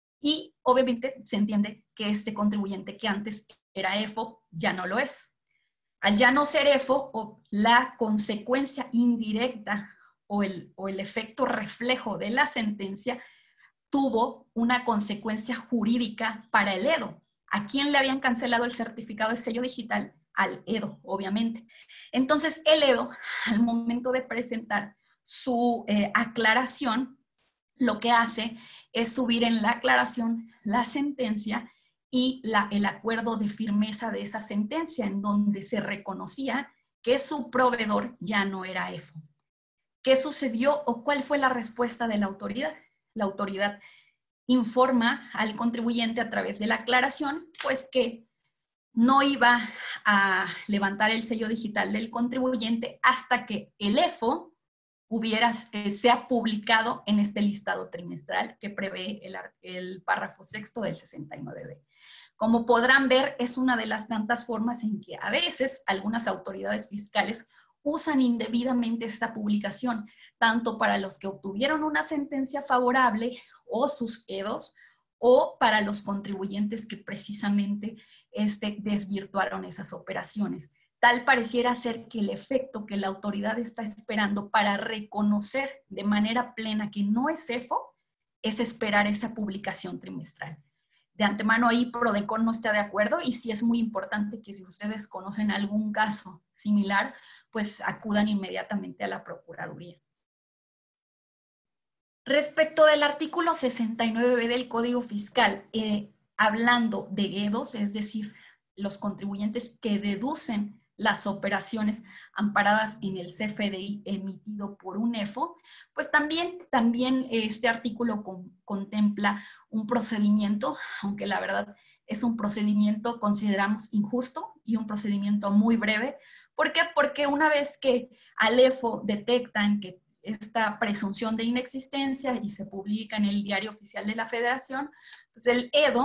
y obviamente se entiende que este contribuyente que antes era E F O ya no lo es. Al ya no ser E F O, la consecuencia indirecta o el, o el efecto reflejo de la sentencia tuvo una consecuencia jurídica para el E D O. ¿A quién le habían cancelado el certificado de sello digital? Al E D O, obviamente. Entonces, el E D O, al momento de presentar su eh, aclaración, lo que hace es subir en la aclaración la sentencia y la, el acuerdo de firmeza de esa sentencia, en donde se reconocía que su proveedor ya no era E F O. ¿Qué sucedió o cuál fue la respuesta de la autoridad? La autoridad informa al contribuyente a través de la aclaración, pues que no iba a levantar el sello digital del contribuyente hasta que el E F O hubiera, eh, sea publicado en este listado trimestral que prevé el, el párrafo sexto del sesenta y nueve B. Como podrán ver, es una de las tantas formas en que a veces algunas autoridades fiscales usan indebidamente esta publicación, tanto para los que obtuvieron una sentencia favorable o sus E D Os, o para los contribuyentes que precisamente este, desvirtuaron esas operaciones. Tal pareciera ser que el efecto que la autoridad está esperando para reconocer de manera plena que no es E F O es esperar esa publicación trimestral. De antemano ahí Prodecon no está de acuerdo y sí es muy importante que si ustedes conocen algún caso similar, pues acudan inmediatamente a la Procuraduría. Respecto del artículo sesenta y nueve B del Código Fiscal, eh, hablando de E D Os, es decir, los contribuyentes que deducen las operaciones amparadas en el C F D I emitido por un E F O, pues también, también este artículo con, contempla un procedimiento, aunque la verdad es un procedimiento, consideramos injusto y un procedimiento muy breve. ¿Por qué? Porque una vez que al E F O detectan que esta presunción de inexistencia y se publica en el Diario Oficial de la Federación, pues el E D O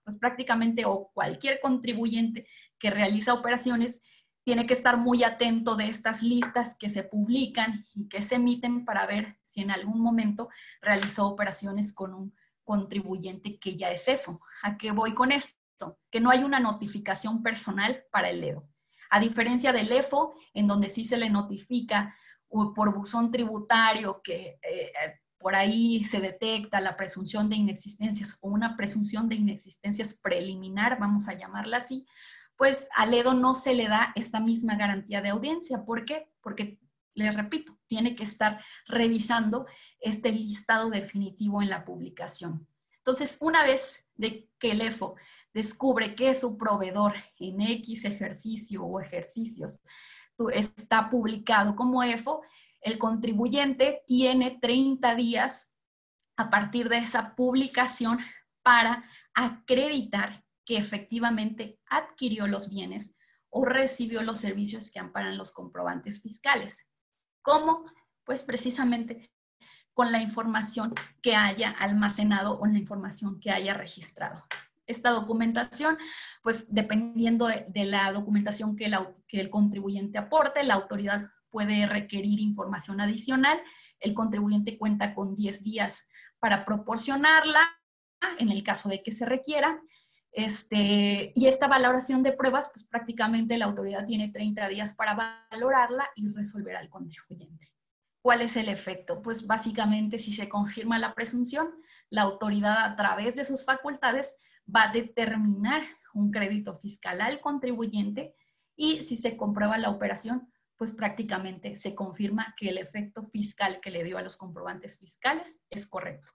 pues prácticamente o cualquier contribuyente que realiza operaciones tiene que estar muy atento de estas listas que se publican y que se emiten para ver si en algún momento realizó operaciones con un contribuyente que ya es E F O. ¿A qué voy con esto? Que no hay una notificación personal para el Ledo. A diferencia del E F O, en donde sí se le notifica por buzón tributario que eh, por ahí se detecta la presunción de inexistencias o una presunción de inexistencias preliminar, vamos a llamarla así, pues al Ledo no se le da esta misma garantía de audiencia. ¿Por qué? Porque, les repito, tiene que estar revisando este listado definitivo en la publicación. Entonces, una vez de que el E F O descubre que su proveedor en X ejercicio o ejercicios está publicado como E F O, el contribuyente tiene treinta días a partir de esa publicación para acreditar que efectivamente adquirió los bienes o recibió los servicios que amparan los comprobantes fiscales. ¿Cómo? Pues precisamente con la información que haya almacenado o la información que haya registrado. Esta documentación, pues dependiendo de, de la documentación que, la, que el contribuyente aporte, la autoridad puede requerir información adicional. El contribuyente cuenta con diez días para proporcionarla, en el caso de que se requiera. Este, y esta valoración de pruebas, pues prácticamente la autoridad tiene treinta días para valorarla y resolver al contribuyente. ¿Cuál es el efecto? Pues básicamente, si se confirma la presunción, la autoridad a través de sus facultades va a determinar un crédito fiscal al contribuyente y si se comprueba la operación, pues prácticamente se confirma que el efecto fiscal que le dio a los comprobantes fiscales es correcto.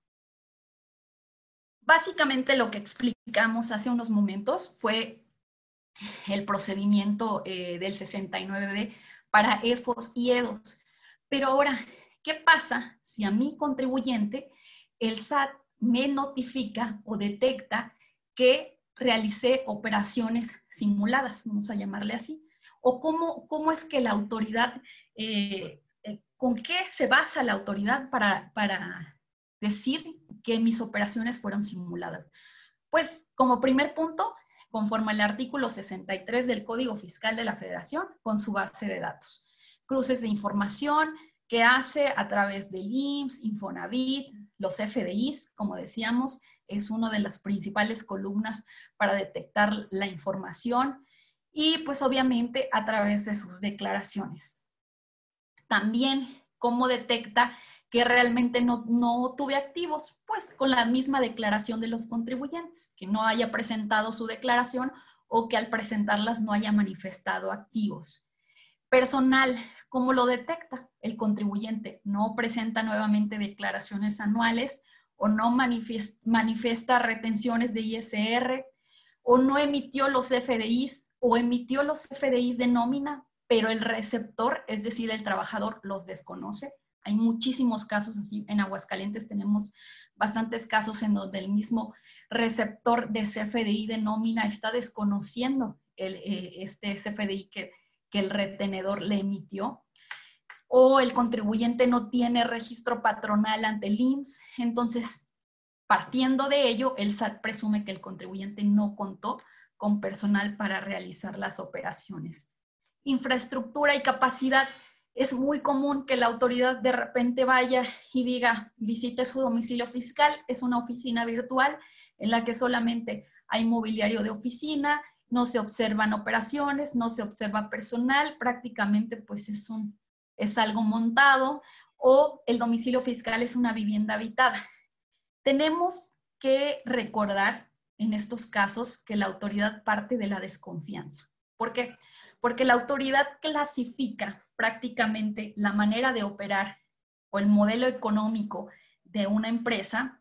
Básicamente lo que explicamos hace unos momentos fue el procedimiento eh, del sesenta y nueve B para E F Os y E D Os. Pero ahora, ¿qué pasa si a mi contribuyente el S A T me notifica o detecta que realicé operaciones simuladas, vamos a llamarle así? ¿O cómo, cómo es que la autoridad, eh, eh, con qué se basa la autoridad para, para decir que mis operaciones fueron simuladas? Pues como primer punto, conforme al artículo sesenta y tres del Código Fiscal de la Federación, con su base de datos. Cruces de información que hace a través del I M S S, Infonavit, los F D Is, como decíamos, es una de las principales columnas para detectar la información y pues obviamente a través de sus declaraciones. También, ¿cómo detecta que realmente no, no tuve activos? Pues con la misma declaración de los contribuyentes, que no haya presentado su declaración o que al presentarlas no haya manifestado activos. Personal, ¿cómo lo detecta? El contribuyente no presenta nuevamente declaraciones anuales o no manifiesta, manifiesta retenciones de I S R o no emitió los F D Is o emitió los F D Is de nómina, pero el receptor, es decir, el trabajador, los desconoce. Hay muchísimos casos así. En Aguascalientes tenemos bastantes casos en donde el mismo receptor de C F D I de nómina está desconociendo el, eh, este C F D I que, que el retenedor le emitió. O el contribuyente no tiene registro patronal ante el I M S S. Entonces, partiendo de ello, el S A T presume que el contribuyente no contó con personal para realizar las operaciones. Infraestructura y capacidad. Es muy común que la autoridad de repente vaya y diga, visite su domicilio fiscal, es una oficina virtual en la que solamente hay mobiliario de oficina, no se observan operaciones, no se observa personal, prácticamente pues es, un, es algo montado, o el domicilio fiscal es una vivienda habitada. Tenemos que recordar en estos casos que la autoridad parte de la desconfianza. ¿Por qué? Porque la autoridad clasifica prácticamente la manera de operar o el modelo económico de una empresa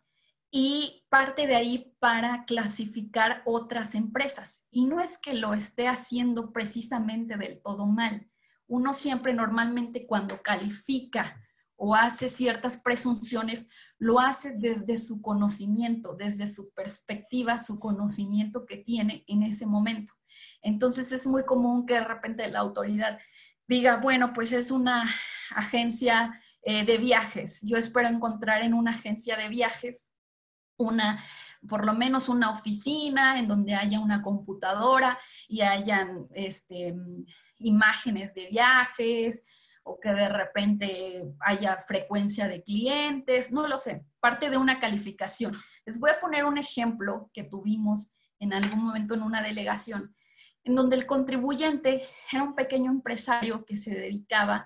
y parte de ahí para clasificar otras empresas. Y no es que lo esté haciendo precisamente del todo mal. Uno siempre normalmente cuando califica o hace ciertas presunciones, lo hace desde su conocimiento, desde su perspectiva, su conocimiento que tiene en ese momento. Entonces es muy común que de repente la autoridad diga, bueno, pues es una agencia eh, de viajes. Yo espero encontrar en una agencia de viajes una por lo menos una oficina en donde haya una computadora y hayan este, imágenes de viajes, o que de repente haya frecuencia de clientes, no lo sé, parte de una calificación. Les voy a poner un ejemplo que tuvimos en algún momento en una delegación, en donde el contribuyente era un pequeño empresario que se dedicaba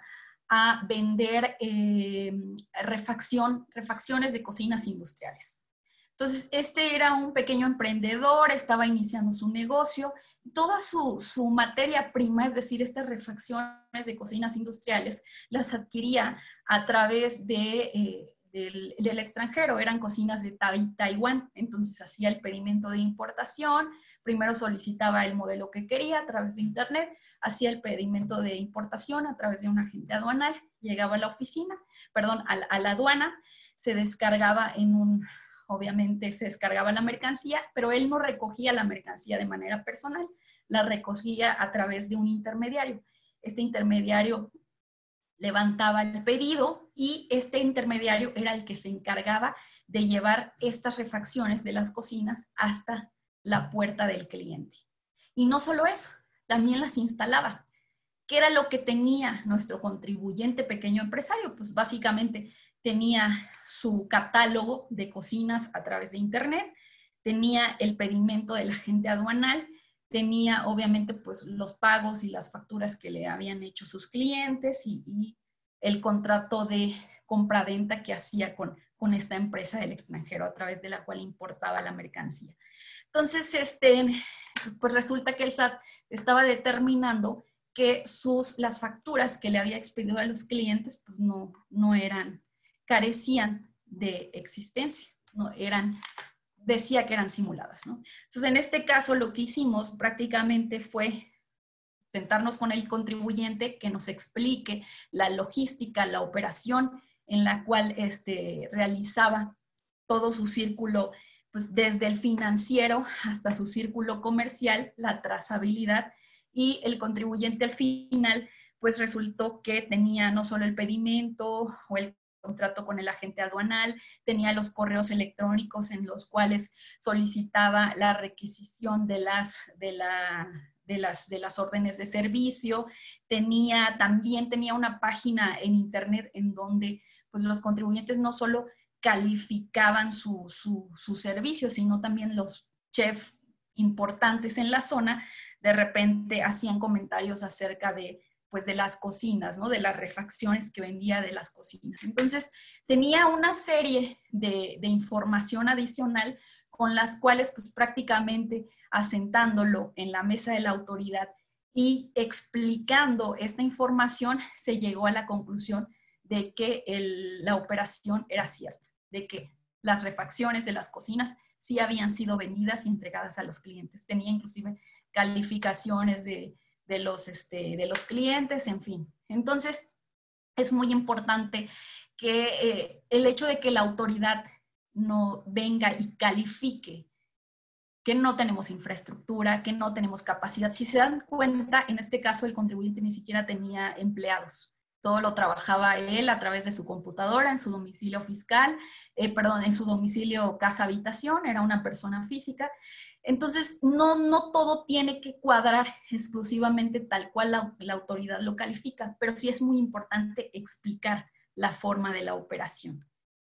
a vender eh, refacción, refacciones de cocinas industriales. Entonces, este era un pequeño emprendedor, estaba iniciando su negocio, toda su, su materia prima, es decir, estas refacciones de cocinas industriales, las adquiría a través de, eh, del, del extranjero, eran cocinas de Taiwán, entonces hacía el pedimento de importación, primero solicitaba el modelo que quería a través de internet, hacía el pedimento de importación a través de un agente aduanal, llegaba a la oficina, perdón, a la, a la aduana, se descargaba en un... Obviamente se descargaba la mercancía, pero él no recogía la mercancía de manera personal, la recogía a través de un intermediario. Este intermediario levantaba el pedido y este intermediario era el que se encargaba de llevar estas refacciones de las cocinas hasta la puerta del cliente. Y no solo eso, también las instalaba. ¿Qué era lo que tenía nuestro contribuyente pequeño empresario? Pues básicamente tenía su catálogo de cocinas a través de internet, tenía el pedimento del agente aduanal, tenía obviamente pues los pagos y las facturas que le habían hecho sus clientes y, y el contrato de compra-venta que hacía con, con esta empresa del extranjero a través de la cual importaba la mercancía. Entonces, este, pues resulta que el S A T estaba determinando que sus, las facturas que le había expedido a los clientes pues no, no eran, carecían de existencia, no eran, decía que eran simuladas, ¿no? Entonces, en este caso, lo que hicimos prácticamente fue sentarnos con el contribuyente que nos explique la logística, la operación en la cual este, realizaba todo su círculo, pues desde el financiero hasta su círculo comercial, la trazabilidad, y el contribuyente al final, pues resultó que tenía no solo el pedimento o el contrato con el agente aduanal, tenía los correos electrónicos en los cuales solicitaba la requisición de las, de la, de las, de las órdenes de servicio, tenía, también tenía una página en internet en donde pues, los contribuyentes no solo calificaban su, su, su servicio, sino también los chefs importantes en la zona, de repente hacían comentarios acerca de pues de las cocinas, ¿no? De las refacciones que vendía de las cocinas. Entonces, tenía una serie de, de información adicional con las cuales, pues prácticamente asentándolo en la mesa de la autoridad y explicando esta información, se llegó a la conclusión de que el, la operación era cierta, de que las refacciones de las cocinas sí habían sido vendidas y entregadas a los clientes. Tenía inclusive calificaciones de de los, este, de los clientes, en fin. Entonces, es muy importante que eh, el hecho de que la autoridad no venga y califique que no tenemos infraestructura, que no tenemos capacidad. Si se dan cuenta, en este caso el contribuyente ni siquiera tenía empleados. Todo lo trabajaba él a través de su computadora, en su domicilio fiscal, eh, perdón, en su domicilio casa-habitación, era una persona física. Entonces, no, no todo tiene que cuadrar exclusivamente tal cual la, la autoridad lo califica, pero sí es muy importante explicar la forma de la operación.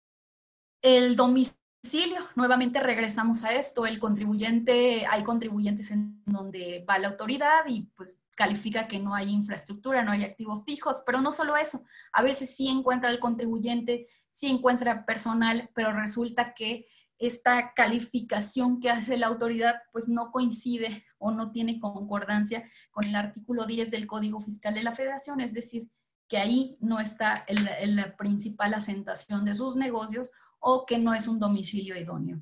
El domicilio, nuevamente regresamos a esto, el contribuyente, hay contribuyentes en donde va la autoridad y pues califica que no hay infraestructura, no hay activos fijos, pero no solo eso, a veces sí encuentra el contribuyente, sí encuentra personal, pero resulta que esta calificación que hace la autoridad pues no coincide o no tiene concordancia con el artículo diez del Código Fiscal de la Federación, es decir, que ahí no está el, el, la principal asentación de sus negocios o que no es un domicilio idóneo.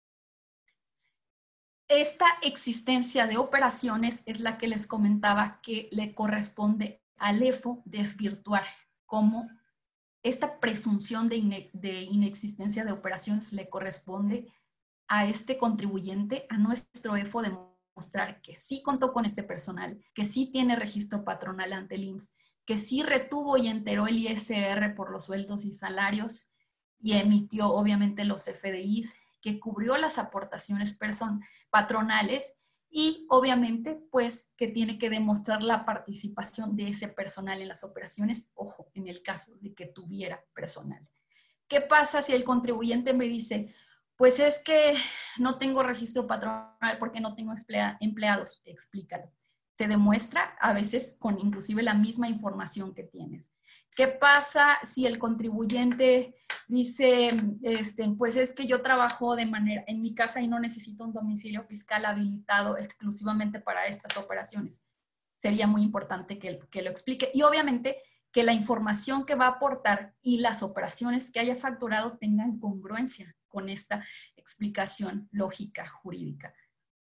Esta existencia de operaciones es la que les comentaba que le corresponde al E F O desvirtuar, como esta presunción de, ine de inexistencia de operaciones le corresponde a este contribuyente, a nuestro E F O, demostrar que sí contó con este personal, que sí tiene registro patronal ante el I M S S, que sí retuvo y enteró el I S R por los sueldos y salarios y emitió obviamente los F D Is, que cubrió las aportaciones person- patronales y obviamente pues que tiene que demostrar la participación de ese personal en las operaciones, ojo, en el caso de que tuviera personal. ¿Qué pasa si el contribuyente me dice, pues es que no tengo registro patronal porque no tengo emplea- empleados? Explícalo. Se demuestra a veces con inclusive la misma información que tienes. ¿Qué pasa si el contribuyente dice, este, pues es que yo trabajo de manera en mi casa y no necesito un domicilio fiscal habilitado exclusivamente para estas operaciones? Sería muy importante que, que lo explique. Y obviamente que la información que va a aportar y las operaciones que haya facturado tengan congruencia con esta explicación lógica jurídica.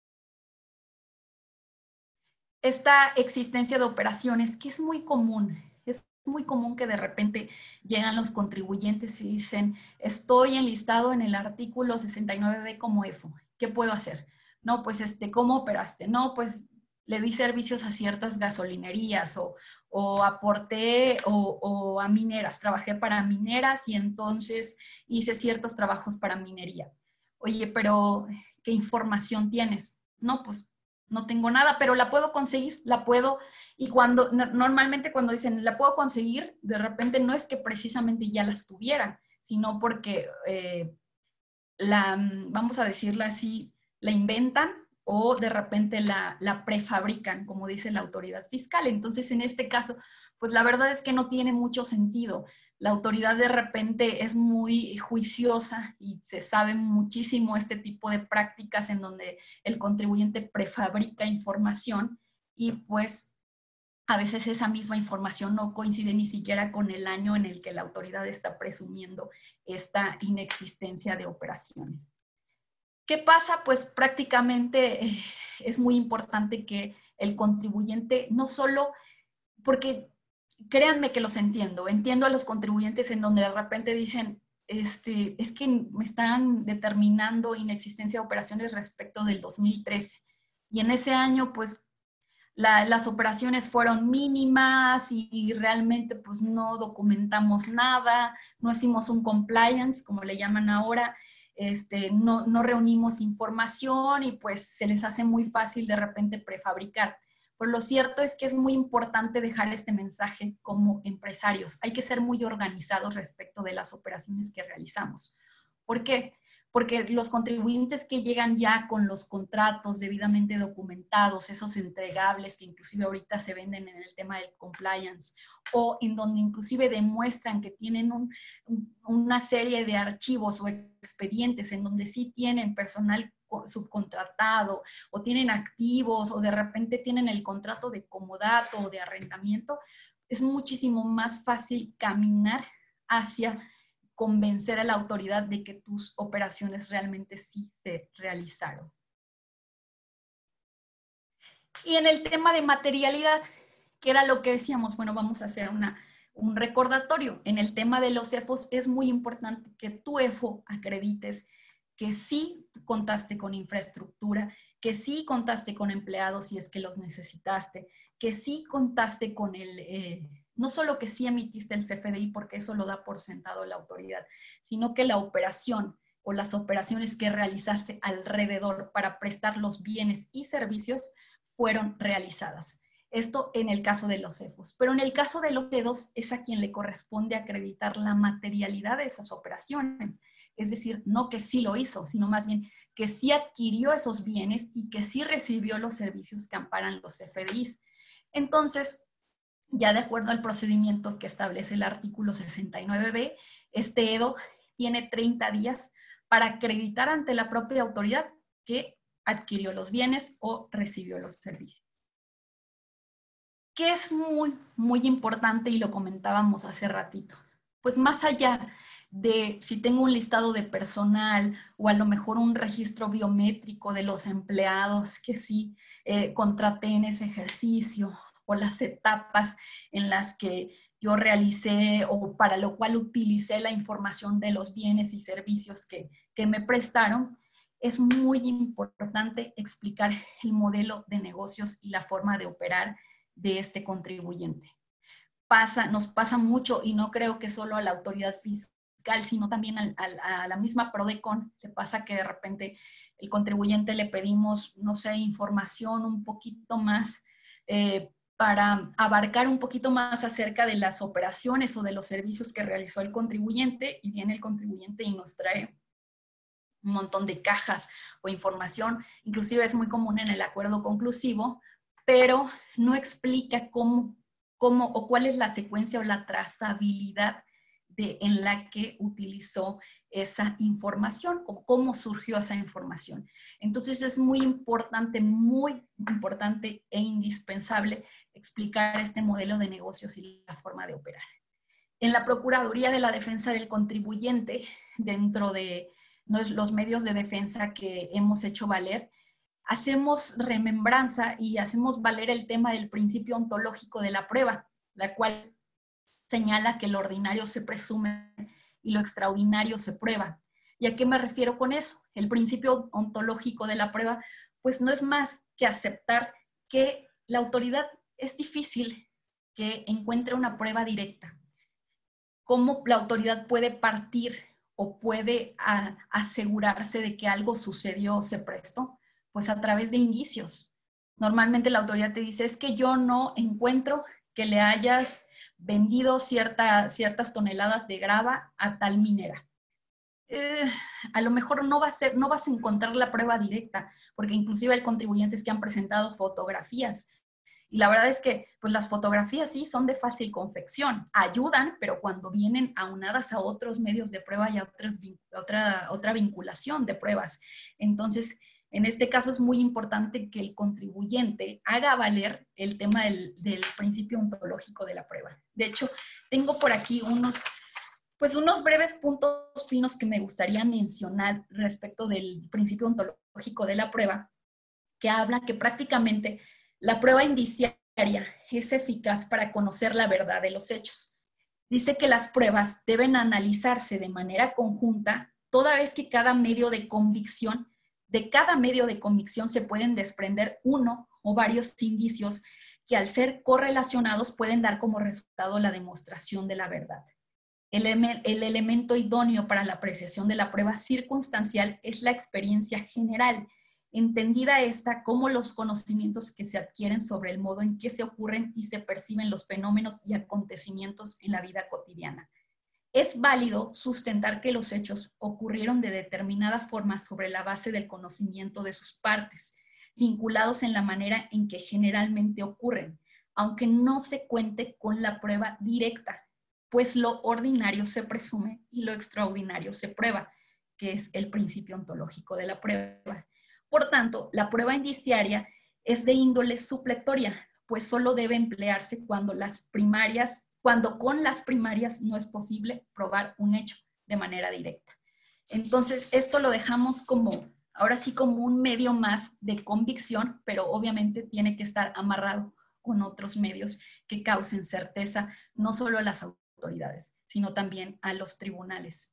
Esta existencia de operaciones, que es muy común, es muy común que de repente llegan los contribuyentes y dicen, estoy enlistado en el artículo sesenta y nueve B como E F O, ¿qué puedo hacer? No, pues, este, ¿cómo operaste? No, pues, le di servicios a ciertas gasolinerías o, o aporté o, o a mineras, trabajé para mineras y entonces hice ciertos trabajos para minería. Oye, pero ¿qué información tienes? No, pues no tengo nada, pero la puedo conseguir, la puedo, y cuando, normalmente cuando dicen la puedo conseguir, de repente no es que precisamente ya las tuvieran, sino porque eh, la, vamos a decirla así, la inventan o de repente la, la prefabrican, como dice la autoridad fiscal. Entonces, en este caso, pues la verdad es que no tiene mucho sentido. La autoridad de repente es muy juiciosa y se sabe muchísimo este tipo de prácticas en donde el contribuyente prefabrica información y pues a veces esa misma información no coincide ni siquiera con el año en el que la autoridad está presumiendo esta inexistencia de operaciones. ¿Qué pasa? Pues prácticamente eh, es muy importante que el contribuyente no solo, porque créanme que los entiendo, entiendo a los contribuyentes en donde de repente dicen, este, es que me están determinando inexistencia de operaciones respecto del dos mil trece. Y en ese año, pues, la, las operaciones fueron mínimas y, y realmente, pues, no documentamos nada, no hicimos un compliance, como le llaman ahora, este, no, no reunimos información y, pues, se les hace muy fácil de repente prefabricar. Pero lo cierto es que es muy importante dejar este mensaje como empresarios. Hay que ser muy organizados respecto de las operaciones que realizamos. ¿Por qué? Porque los contribuyentes que llegan ya con los contratos debidamente documentados, esos entregables que inclusive ahorita se venden en el tema del compliance, o en donde inclusive demuestran que tienen un, una serie de archivos o expedientes en donde sí tienen personal subcontratado o tienen activos o de repente tienen el contrato de comodato o de arrendamiento, es muchísimo más fácil caminar hacia convencer a la autoridad de que tus operaciones realmente sí se realizaron. Y en el tema de materialidad, que era lo que decíamos, bueno, vamos a hacer una, un recordatorio. En el tema de los E F Os es muy importante que tu E F O acredites que sí contaste con infraestructura, que sí contaste con empleados si es que los necesitaste, que sí contaste con el, eh, no solo que sí emitiste el C F D I porque eso lo da por sentado la autoridad, sino que la operación o las operaciones que realizaste alrededor para prestar los bienes y servicios fueron realizadas. Esto en el caso de los E F Os. Pero en el caso de los dedos es a quien le corresponde acreditar la materialidad de esas operaciones. Es decir, no que sí lo hizo, sino más bien que sí adquirió esos bienes y que sí recibió los servicios que amparan los C F D Is. Entonces, ya de acuerdo al procedimiento que establece el artículo sesenta y nueve B, este E D O tiene treinta días para acreditar ante la propia autoridad que adquirió los bienes o recibió los servicios. ¿Qué es muy, muy importante y lo comentábamos hace ratito? Pues más allá de si tengo un listado de personal o a lo mejor un registro biométrico de los empleados que sí eh, contraté en ese ejercicio o las etapas en las que yo realicé o para lo cual utilicé la información de los bienes y servicios que, que me prestaron, es muy importante explicar el modelo de negocios y la forma de operar de este contribuyente. Pasa, nos pasa mucho y no creo que solo a la autoridad fiscal fiscal, sino también al, al, a la misma PRODECON. Le pasa que de repente el contribuyente le pedimos, no sé, información un poquito más eh, para abarcar un poquito más acerca de las operaciones o de los servicios que realizó el contribuyente, y viene el contribuyente y nos trae un montón de cajas o información. Inclusive es muy común en el acuerdo conclusivo, pero no explica cómo, cómo o cuál es la secuencia o la trazabilidad de, en la que utilizó esa información o cómo surgió esa información. Entonces es muy importante, muy importante e indispensable explicar este modelo de negocios y la forma de operar. En la Procuraduría de la Defensa del Contribuyente, dentro de los medios de defensa que hemos hecho valer, hacemos remembranza y hacemos valer el tema del principio ontológico de la prueba, la cual señala que lo ordinario se presume y lo extraordinario se prueba. ¿Y a qué me refiero con eso? El principio ontológico de la prueba, pues no es más que aceptar que la autoridad es difícil que encuentre una prueba directa. ¿Cómo la autoridad puede partir o puede a, asegurarse de que algo sucedió o se prestó? Pues a través de indicios. Normalmente la autoridad te dice, es que yo no encuentro que le hayas vendido cierta, ciertas toneladas de grava a tal minera. Eh, a lo mejor no, va a ser, no vas a encontrar la prueba directa, porque inclusive hay contribuyentes que han presentado fotografías. Y la verdad es que pues las fotografías sí son de fácil confección, ayudan, pero cuando vienen aunadas a otros medios de prueba y a otras, otra, otra vinculación de pruebas. Entonces, en este caso es muy importante que el contribuyente haga valer el tema del, del principio ontológico de la prueba. De hecho, tengo por aquí unos, pues unos breves puntos finos que me gustaría mencionar respecto del principio ontológico de la prueba, que habla que prácticamente la prueba indiciaria es eficaz para conocer la verdad de los hechos. Dice que las pruebas deben analizarse de manera conjunta, toda vez que cada medio de convicción De cada medio de convicción se pueden desprender uno o varios indicios que al ser correlacionados pueden dar como resultado la demostración de la verdad. El, el elemento idóneo para la apreciación de la prueba circunstancial es la experiencia general, entendida esta como los conocimientos que se adquieren sobre el modo en que se ocurren y se perciben los fenómenos y acontecimientos en la vida cotidiana. Es válido sustentar que los hechos ocurrieron de determinada forma sobre la base del conocimiento de sus partes, vinculados en la manera en que generalmente ocurren, aunque no se cuente con la prueba directa, pues lo ordinario se presume y lo extraordinario se prueba, que es el principio ontológico de la prueba. Por tanto, la prueba indiciaria es de índole supletoria, pues solo debe emplearse cuando las primarias cuando con las primarias no es posible probar un hecho de manera directa. Entonces, esto lo dejamos como, ahora sí como un medio más de convicción, pero obviamente tiene que estar amarrado con otros medios que causen certeza, no solo a las autoridades, sino también a los tribunales.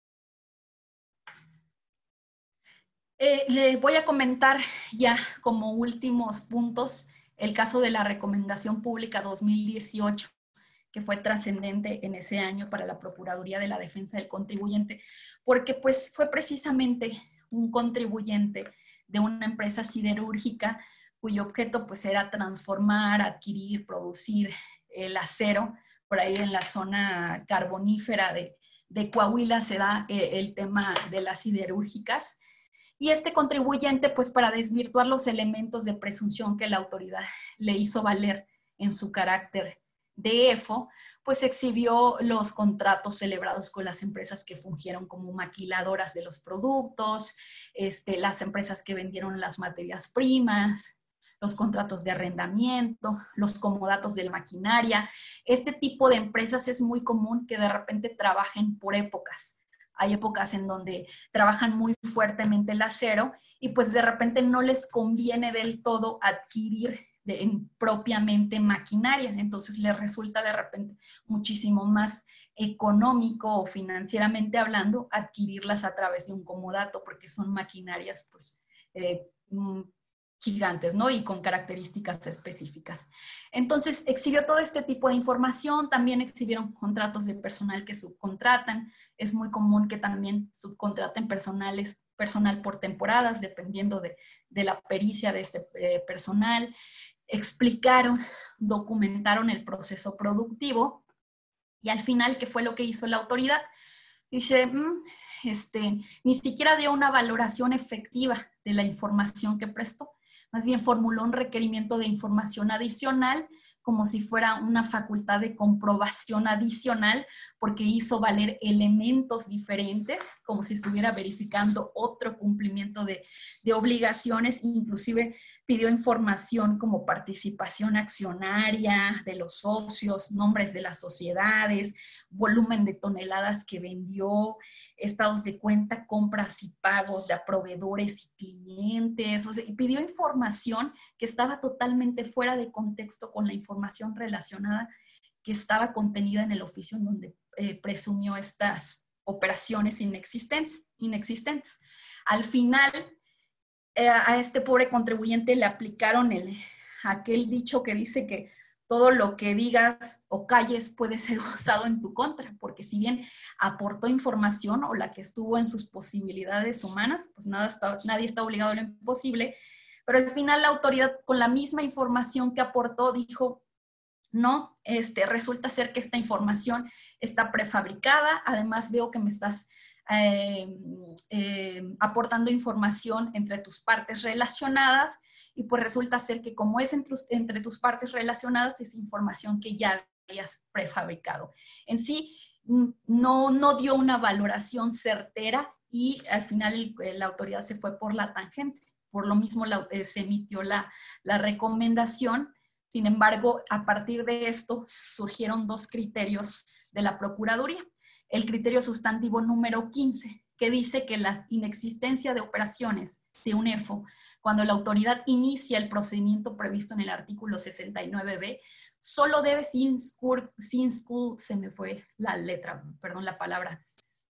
Eh, les voy a comentar ya como últimos puntos el caso de la Recomendación Pública dos mil dieciocho, que fue trascendente en ese año para la Procuraduría de la Defensa del Contribuyente, porque pues fue precisamente un contribuyente de una empresa siderúrgica cuyo objeto pues era transformar, adquirir, producir el acero. Por ahí en la zona carbonífera de, de Coahuila se da eh, el tema de las siderúrgicas. Y este contribuyente, pues para desvirtuar los elementos de presunción que la autoridad le hizo valer en su carácter de E F O, pues exhibió los contratos celebrados con las empresas que fungieron como maquiladoras de los productos, este, las empresas que vendieron las materias primas, los contratos de arrendamiento, los comodatos de la maquinaria. Este tipo de empresas es muy común que de repente trabajen por épocas. Hay épocas en donde trabajan muy fuertemente el acero y pues de repente no les conviene del todo adquirir de, en, propiamente maquinaria. Entonces les resulta de repente muchísimo más económico o financieramente hablando adquirirlas a través de un comodato porque son maquinarias pues eh, gigantes, ¿no? Y con características específicas. Entonces, exhibió todo este tipo de información, también exhibieron contratos de personal que subcontratan. Es muy común que también subcontraten personales, personal por temporadas, dependiendo de, de la pericia de este eh, personal. Explicaron, documentaron el proceso productivo y al final, ¿qué fue lo que hizo la autoridad? Dice, mmm, este, ni siquiera dio una valoración efectiva de la información que prestó. Más bien formuló un requerimiento de información adicional como si fuera una facultad de comprobación adicional, porque hizo valer elementos diferentes, como si estuviera verificando otro cumplimiento de, de obligaciones, inclusive pidió información como participación accionaria de los socios, nombres de las sociedades, volumen de toneladas que vendió, estados de cuenta, compras y pagos de proveedores y clientes. O sea, y pidió información que estaba totalmente fuera de contexto con la información relacionada que estaba contenida en el oficio en donde eh, presumió estas operaciones inexistentes. inexistentes. Al final, eh, a este pobre contribuyente le aplicaron el, aquel dicho que dice que todo lo que digas o calles puede ser usado en tu contra, porque si bien aportó información o la que estuvo en sus posibilidades humanas, pues nada está, nadie está obligado a lo imposible, pero al final la autoridad con la misma información que aportó dijo, no, este, resulta ser que esta información está prefabricada, además veo que me estás eh, eh, aportando información entre tus partes relacionadas y pues resulta ser que como es entre, entre tus partes relacionadas es información que ya habías prefabricado. En sí, no, no dio una valoración certera y al final el, la autoridad se fue por la tangente. Por lo mismo la, eh, se emitió la, la recomendación. Sin embargo, a partir de esto surgieron dos criterios de la Procuraduría. El criterio sustantivo número quince, que dice que la inexistencia de operaciones de un E F O, cuando la autoridad inicia el procedimiento previsto en el artículo sesenta y nueve B, solo debe cinscur, cinscur, se me fue la letra, perdón la palabra,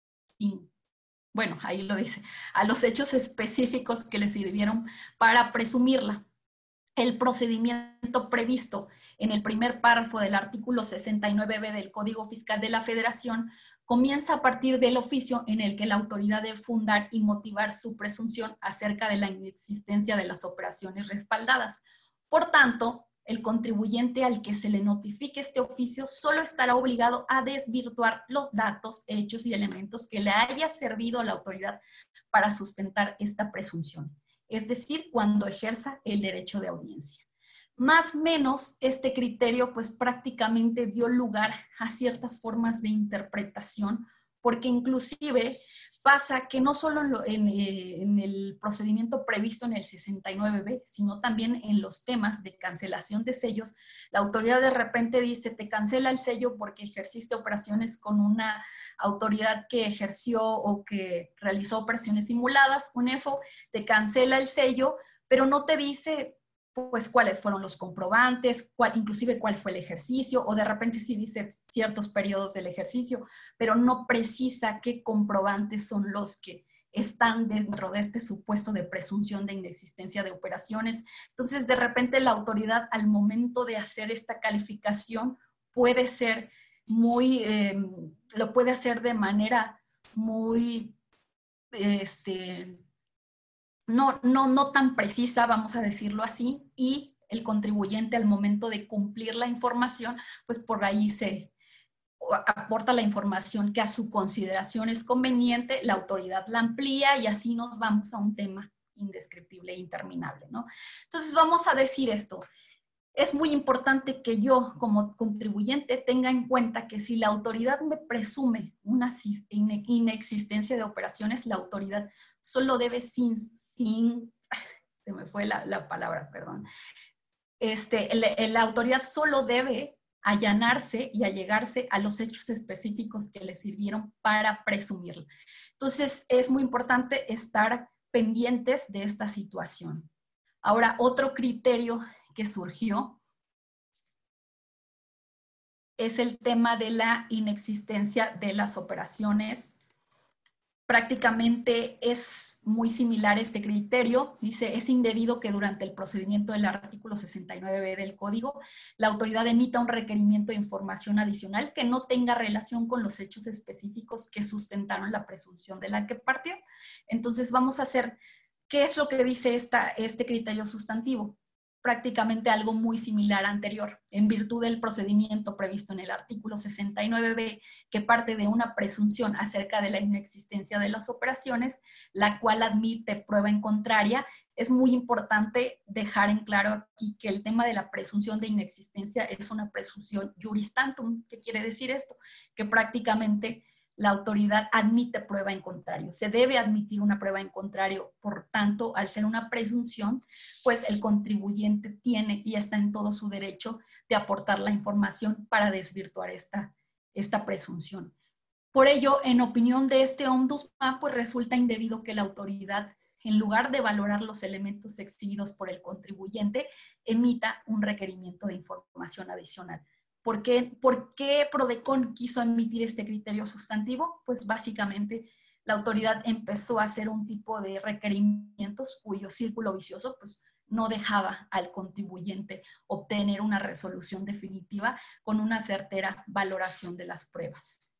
sin, bueno, ahí lo dice, a los hechos específicos que le sirvieron para presumirla. El procedimiento previsto en el primer párrafo del artículo sesenta y nueve B del Código Fiscal de la Federación comienza a partir del oficio en el que la autoridad debe fundar y motivar su presunción acerca de la inexistencia de las operaciones respaldadas. Por tanto, el contribuyente al que se le notifique este oficio solo estará obligado a desvirtuar los datos, hechos y elementos que le haya servido a la autoridad para sustentar esta presunción. Es decir, cuando ejerza el derecho de audiencia. Más o menos, este criterio pues prácticamente dio lugar a ciertas formas de interpretación, porque inclusive pasa que no solo en, lo, en, en el procedimiento previsto en el sesenta y nueve B, sino también en los temas de cancelación de sellos, la autoridad de repente dice, te cancela el sello porque ejerciste operaciones con una autoridad que ejerció o que realizó operaciones simuladas, un E F O, te cancela el sello, pero no te dice pues cuáles fueron los comprobantes, cuál, inclusive cuál fue el ejercicio, o de repente sí dice ciertos periodos del ejercicio, pero no precisa qué comprobantes son los que están dentro de este supuesto de presunción de inexistencia de operaciones. Entonces, de repente la autoridad al momento de hacer esta calificación puede ser muy, eh, lo puede hacer de manera muy, este, No, no, no tan precisa, vamos a decirlo así, y el contribuyente al momento de cumplir la información, pues por ahí se aporta la información que a su consideración es conveniente, la autoridad la amplía y así nos vamos a un tema indescriptible e interminable, ¿no? Entonces vamos a decir esto. Es muy importante que yo como contribuyente tenga en cuenta que si la autoridad me presume una inexistencia de operaciones, la autoridad solo debe sin, sin se me fue la, la palabra, perdón. Este, el, el, la autoridad solo debe allanarse y allegarse a los hechos específicos que le sirvieron para presumirla. Entonces, es muy importante estar pendientes de esta situación. Ahora, otro criterio que surgió es el tema de la inexistencia de las operaciones Prácticamente es muy similar este criterio. Dice, es indebido que durante el procedimiento del artículo sesenta y nueve B del Código, la autoridad emita un requerimiento de información adicional que no tenga relación con los hechos específicos que sustentaron la presunción de la que partió. Entonces vamos a hacer, ¿qué es lo que dice esta, este criterio sustantivo? Prácticamente algo muy similar anterior, en virtud del procedimiento previsto en el artículo sesenta y nueve B, que parte de una presunción acerca de la inexistencia de las operaciones, la cual admite prueba en contraria. Es muy importante dejar en claro aquí que el tema de la presunción de inexistencia es una presunción juris tantum. ¿Qué quiere decir esto? Que prácticamente la autoridad admite prueba en contrario. Se debe admitir una prueba en contrario. Por tanto, al ser una presunción, pues el contribuyente tiene y está en todo su derecho de aportar la información para desvirtuar esta, esta presunción. Por ello, en opinión de este ombudsman, pues resulta indebido que la autoridad, en lugar de valorar los elementos exhibidos por el contribuyente, emita un requerimiento de información adicional. ¿Por qué, ¿Por qué Prodecon quiso emitir este criterio sustantivo? Pues básicamente la autoridad empezó a hacer un tipo de requerimientos cuyo círculo vicioso pues, no dejaba al contribuyente obtener una resolución definitiva con una certera valoración de las pruebas.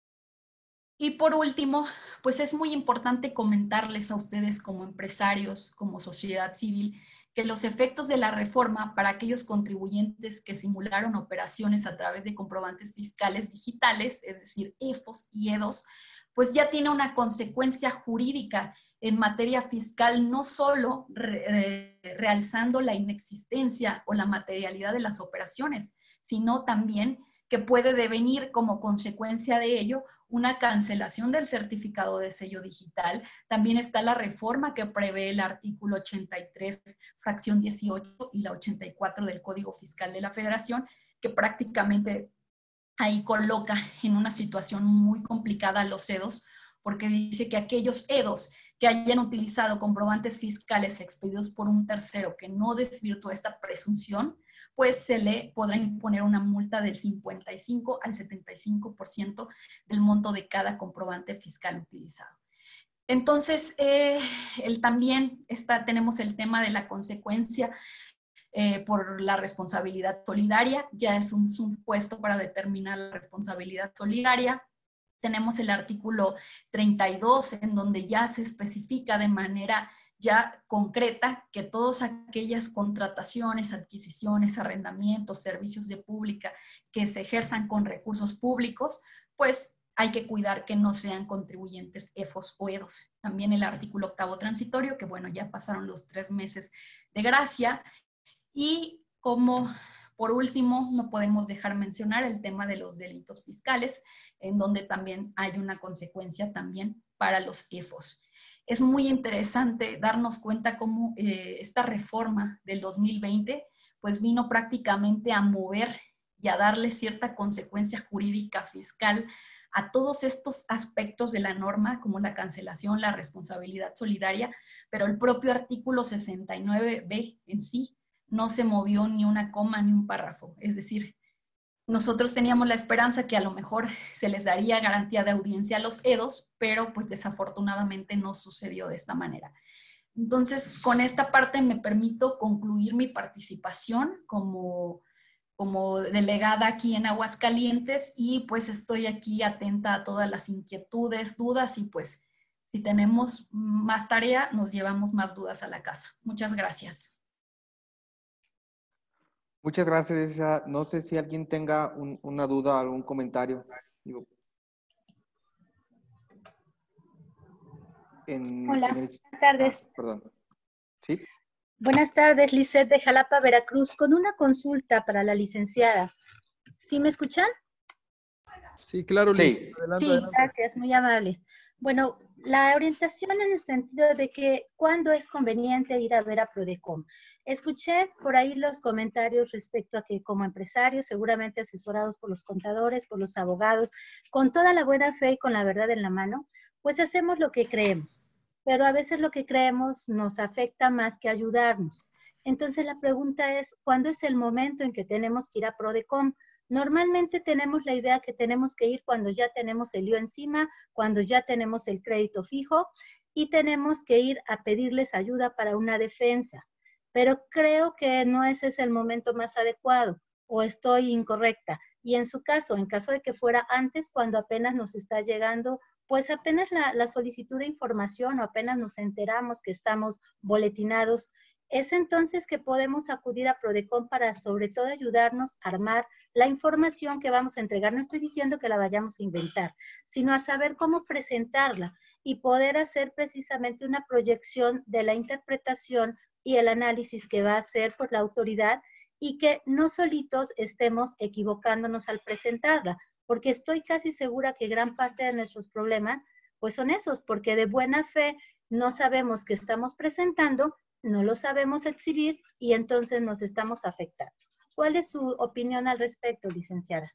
Y por último, pues es muy importante comentarles a ustedes como empresarios, como sociedad civil, que los efectos de la reforma para aquellos contribuyentes que simularon operaciones a través de comprobantes fiscales digitales, es decir, E F Os y E D Os, pues ya tiene una consecuencia jurídica en materia fiscal, no solo re, eh, realzando la inexistencia o la materialidad de las operaciones, sino también que puede devenir como consecuencia de ello una cancelación del certificado de sello digital. También está la reforma que prevé el artículo ochenta y tres, fracción dieciocho y la ochenta y cuatro del Código Fiscal de la Federación, que prácticamente ahí coloca en una situación muy complicada a los E D Os, porque dice que aquellos E D Os que hayan utilizado comprobantes fiscales expedidos por un tercero que no desvirtuó esta presunción, pues se le podrá imponer una multa del cincuenta y cinco al setenta y cinco por ciento del monto de cada comprobante fiscal utilizado. Entonces, eh, el, también está, tenemos el tema de la consecuencia eh, por la responsabilidad solidaria. Ya es un supuesto para determinar la responsabilidad solidaria. Tenemos el artículo treinta y dos, en donde ya se especifica de manera ya concreta que todas aquellas contrataciones, adquisiciones, arrendamientos, servicios de pública que se ejerzan con recursos públicos, pues hay que cuidar que no sean contribuyentes E F Os o E D Os. También el artículo octavo transitorio, que bueno, ya pasaron los tres meses de gracia. Y como por último, no podemos dejar mencionar el tema de los delitos fiscales, en donde también hay una consecuencia también para los E F Os. Es muy interesante darnos cuenta cómo eh, esta reforma del dos mil veinte pues vino prácticamente a mover y a darle cierta consecuencia jurídica fiscal a todos estos aspectos de la norma, como la cancelación, la responsabilidad solidaria, pero el propio artículo sesenta y nueve B en sí no se movió ni una coma ni un párrafo. Es decir, nosotros teníamos la esperanza que a lo mejor se les daría garantía de audiencia a los E D Os, pero pues desafortunadamente no sucedió de esta manera. Entonces, con esta parte me permito concluir mi participación como, como delegada aquí en Aguascalientes y pues estoy aquí atenta a todas las inquietudes, dudas y pues si tenemos más tarea, nos llevamos más dudas a la casa. Muchas gracias. Muchas gracias, Elsa. No sé si alguien tenga un, una duda, algún comentario. Digo, en, Hola, en el... buenas tardes. Ah, perdón. ¿Sí? Buenas tardes, Lisette de Jalapa, Veracruz, con una consulta para la licenciada. ¿Sí me escuchan? Sí, claro, Liz. Sí. Adelante, Sí, adelante. gracias, muy amables. Bueno, la orientación en el sentido de que ¿cuándo es conveniente ir a ver a Prodecon? Escuché por ahí los comentarios respecto a que como empresarios, seguramente asesorados por los contadores, por los abogados, con toda la buena fe y con la verdad en la mano, pues hacemos lo que creemos. Pero a veces lo que creemos nos afecta más que ayudarnos. Entonces la pregunta es, ¿cuándo es el momento en que tenemos que ir a Prodecon? Normalmente tenemos la idea que tenemos que ir cuando ya tenemos el lío encima, cuando ya tenemos el crédito fijo y tenemos que ir a pedirles ayuda para una defensa. Pero creo que no ese es el momento más adecuado o estoy incorrecta. Y en su caso, en caso de que fuera antes, cuando apenas nos está llegando, pues apenas la, la solicitud de información o apenas nos enteramos que estamos boletinados, es entonces que podemos acudir a Prodecon para sobre todo ayudarnos a armar la información que vamos a entregar. No estoy diciendo que la vayamos a inventar, sino a saber cómo presentarla y poder hacer precisamente una proyección de la interpretación y el análisis que va a hacer por la autoridad y que no solitos estemos equivocándonos al presentarla, porque estoy casi segura que gran parte de nuestros problemas pues son esos, porque de buena fe no sabemos qué estamos presentando, no lo sabemos exhibir y entonces nos estamos afectando. ¿Cuál es su opinión al respecto, licenciada?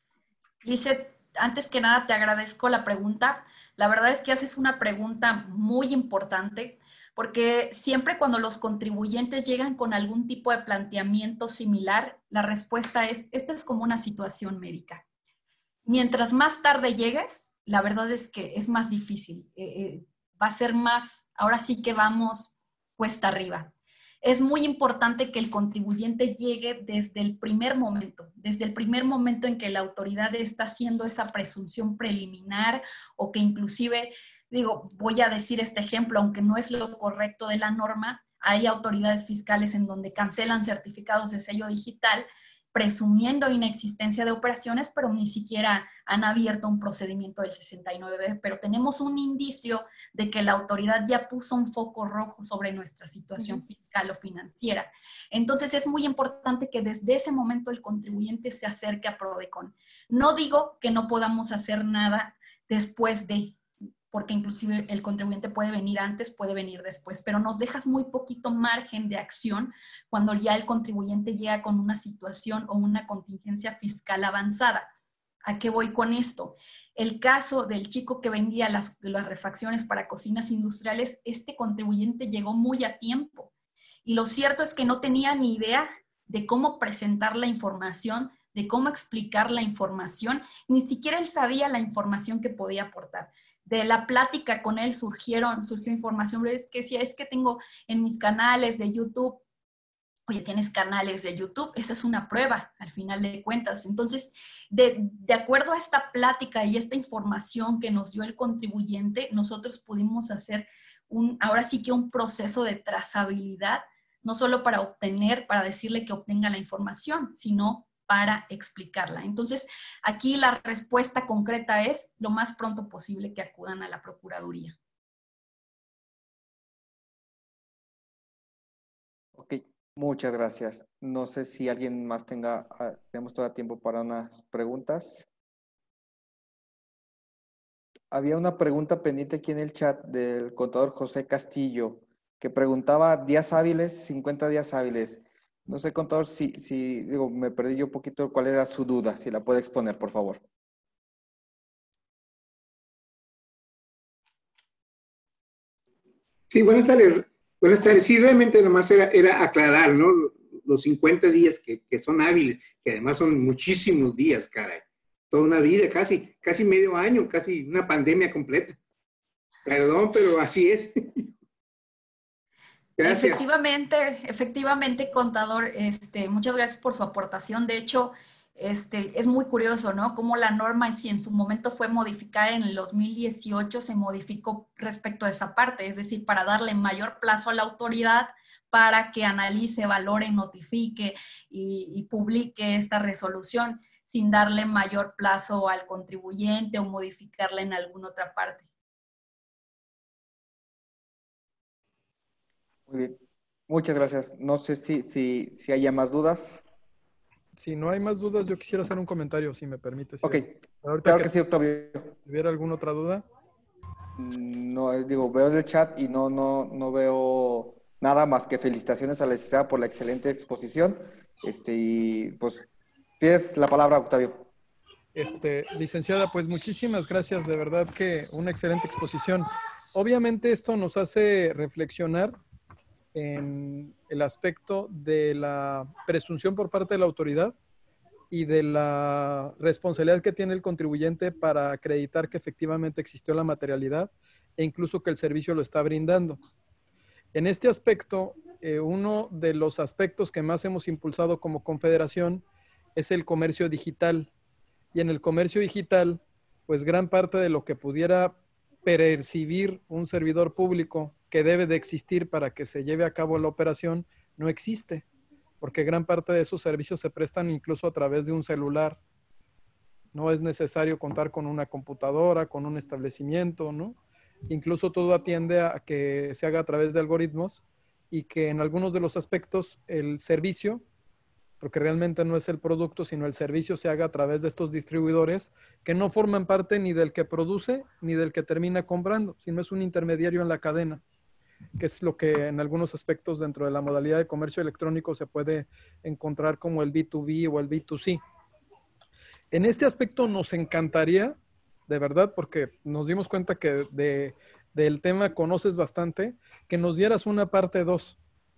Lizeth, antes que nada te agradezco la pregunta. La verdad es que haces una pregunta muy importante porque siempre cuando los contribuyentes llegan con algún tipo de planteamiento similar, la respuesta es, esta es como una situación médica. Mientras más tarde llegues, la verdad es que es más difícil. Eh, eh, va a ser más, ahora sí que vamos cuesta arriba. Es muy importante que el contribuyente llegue desde el primer momento, desde el primer momento en que la autoridad está haciendo esa presunción preliminar o que inclusive, digo, voy a decir este ejemplo, aunque no es lo correcto de la norma, hay autoridades fiscales en donde cancelan certificados de sello digital presumiendo inexistencia de operaciones, pero ni siquiera han abierto un procedimiento del sesenta y nueve B, pero tenemos un indicio de que la autoridad ya puso un foco rojo sobre nuestra situación uh-huh. fiscal o financiera. Entonces es muy importante que desde ese momento el contribuyente se acerque a Prodecon. No digo que no podamos hacer nada después de, porque inclusive el contribuyente puede venir antes, puede venir después, pero nos dejas muy poquito margen de acción cuando ya el contribuyente llega con una situación o una contingencia fiscal avanzada. ¿A qué voy con esto? El caso del chico que vendía las, las refacciones para cocinas industriales, este contribuyente llegó muy a tiempo. Y lo cierto es que no tenía ni idea de cómo presentar la información, de cómo explicar la información, ni siquiera él sabía la información que podía aportar. De la plática con él surgieron, surgió información, es que si es que tengo en mis canales de YouTube, oye, tienes canales de YouTube, esa es una prueba al final de cuentas. Entonces, de, de acuerdo a esta plática y esta información que nos dio el contribuyente, nosotros pudimos hacer un, ahora sí que un proceso de trazabilidad, no solo para obtener, para decirle que obtenga la información, sino para explicarla. Entonces, aquí la respuesta concreta es lo más pronto posible que acudan a la Procuraduría. Ok, muchas gracias. No sé si alguien más tenga, uh, tenemos todo el tiempo para unas preguntas. Había una pregunta pendiente aquí en el chat del contador José Castillo, que preguntaba días hábiles, cincuenta días hábiles. No sé, contador, si, si, digo, me perdí yo un poquito cuál era su duda, si la puede exponer, por favor. Sí, buenas tardes. Buenas tardes. Sí, realmente nomás era, era aclarar, ¿no? Los cincuenta días que, que son hábiles, que además son muchísimos días, caray. Toda una vida, casi, casi medio año, casi una pandemia completa. Perdón, pero así es. Gracias. Efectivamente, efectivamente, contador, este, muchas gracias por su aportación. De hecho, este, es muy curioso, ¿no? Cómo la norma, si en su momento fue modificada en el dos mil dieciocho, se modificó respecto a esa parte, es decir, para darle mayor plazo a la autoridad para que analice, valore, notifique y, y publique esta resolución sin darle mayor plazo al contribuyente o modificarla en alguna otra parte. Muy bien, muchas gracias. No sé si, si, si haya más dudas. Si no hay más dudas, yo quisiera hacer un comentario, si me permite. Ok, claro que, que sí, Octavio. ¿Hubiera alguna otra duda? No, digo, veo el chat y no, no, no veo nada más que felicitaciones a la licenciada por la excelente exposición. Este, y pues, tienes la palabra, Octavio. Este, licenciada, pues muchísimas gracias, de verdad que una excelente exposición. Obviamente esto nos hace reflexionar en el aspecto de la presunción por parte de la autoridad y de la responsabilidad que tiene el contribuyente para acreditar que efectivamente existió la materialidad e incluso que el servicio lo está brindando. En este aspecto, eh, uno de los aspectos que más hemos impulsado como confederación es el comercio digital. Y en el comercio digital, pues gran parte de lo que pudiera percibir un servidor público que debe de existir para que se lleve a cabo la operación, no existe, porque gran parte de esos servicios se prestan incluso a través de un celular. No es necesario contar con una computadora, con un establecimiento, ¿no? Incluso todo atiende a que se haga a través de algoritmos y que en algunos de los aspectos el servicio, porque realmente no es el producto, sino el servicio se haga a través de estos distribuidores que no forman parte ni del que produce ni del que termina comprando, sino es un intermediario en la cadena, que es lo que en algunos aspectos dentro de la modalidad de comercio electrónico se puede encontrar como el B dos B o el B dos C. En este aspecto nos encantaría, de verdad, porque nos dimos cuenta que de, del tema conoces bastante, que nos dieras una parte dos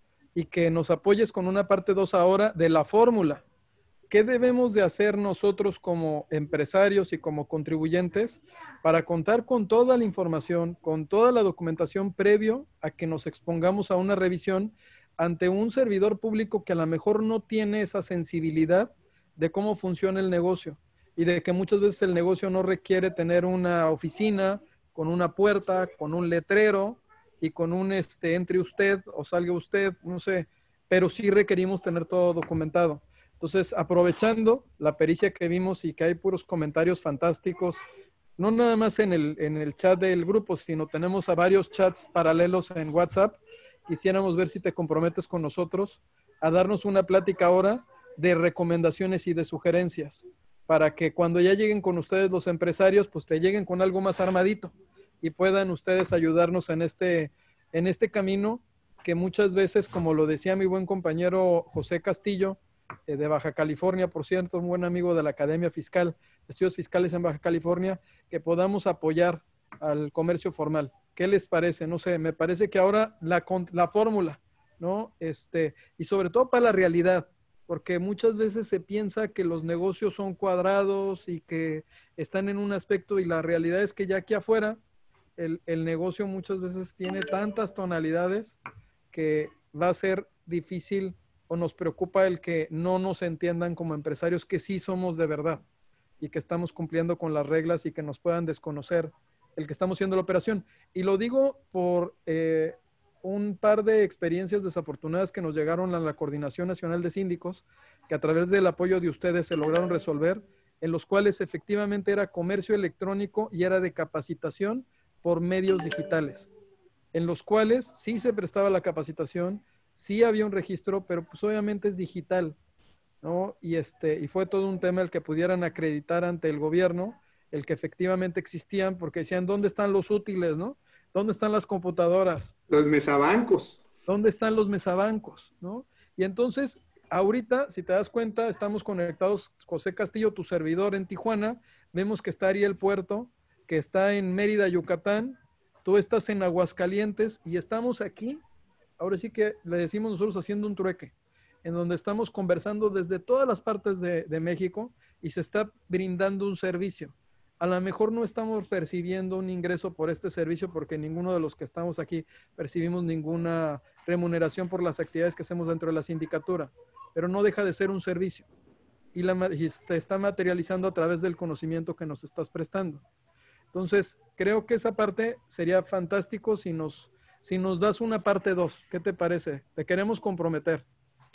y que nos apoyes con una parte dos ahora de la fórmula. ¿Qué debemos de hacer nosotros como empresarios y como contribuyentes para contar con toda la información, con toda la documentación previo a que nos expongamos a una revisión ante un servidor público que a lo mejor no tiene esa sensibilidad de cómo funciona el negocio y de que muchas veces el negocio no requiere tener una oficina con una puerta, con un letrero y con un este, entre usted o salga usted, no sé, pero sí requerimos tener todo documentado. Entonces, aprovechando la pericia que vimos y que hay puros comentarios fantásticos, no nada más en el, en el chat del grupo, sino tenemos a varios chats paralelos en WhatsApp, quisiéramos ver si te comprometes con nosotros a darnos una plática ahora de recomendaciones y de sugerencias, para que cuando ya lleguen con ustedes los empresarios, pues te lleguen con algo más armadito y puedan ustedes ayudarnos en este, en este camino que muchas veces, como lo decía mi buen compañero José Castillo, eh, de Baja California, por cierto, un buen amigo de la Academia Fiscal, Estudios Fiscales en Baja California, que podamos apoyar al comercio formal. ¿Qué les parece? No sé, me parece que ahora la, la fórmula, ¿no? Este, y sobre todo para la realidad, porque muchas veces se piensa que los negocios son cuadrados y que están en un aspecto y la realidad es que ya aquí afuera el, el negocio muchas veces tiene tantas tonalidades que va a ser difícil o nos preocupa el que no nos entiendan como empresarios que sí somos de verdad y que estamos cumpliendo con las reglas y que nos puedan desconocer el que estamos haciendo la operación. Y lo digo por eh, un par de experiencias desafortunadas que nos llegaron a la Coordinación Nacional de Síndicos, que a través del apoyo de ustedes se lograron resolver, en los cuales efectivamente era comercio electrónico y era de capacitación por medios digitales, en los cuales sí se prestaba la capacitación, sí había un registro, pero pues obviamente es digital, ¿no? Y, este, y fue todo un tema el que pudieran acreditar ante el gobierno, el que efectivamente existían, porque decían, ¿dónde están los útiles, no? ¿Dónde están las computadoras? Los mesabancos. ¿Dónde están los mesabancos, no? Y entonces, ahorita, si te das cuenta, estamos conectados, José Castillo, tu servidor en Tijuana, vemos que está Ariel Puerto, que está en Mérida, Yucatán, tú estás en Aguascalientes y estamos aquí. Ahora sí que le decimos nosotros haciendo un trueque, en donde estamos conversando desde todas las partes de, de México y se está brindando un servicio. A lo mejor no estamos percibiendo un ingreso por este servicio porque ninguno de los que estamos aquí percibimos ninguna remuneración por las actividades que hacemos dentro de la sindicatura, pero no deja de ser un servicio y, la, y se está materializando a través del conocimiento que nos estás prestando. Entonces, creo que esa parte sería fantástico si nos... Si nos das una parte dos, ¿qué te parece? Te queremos comprometer.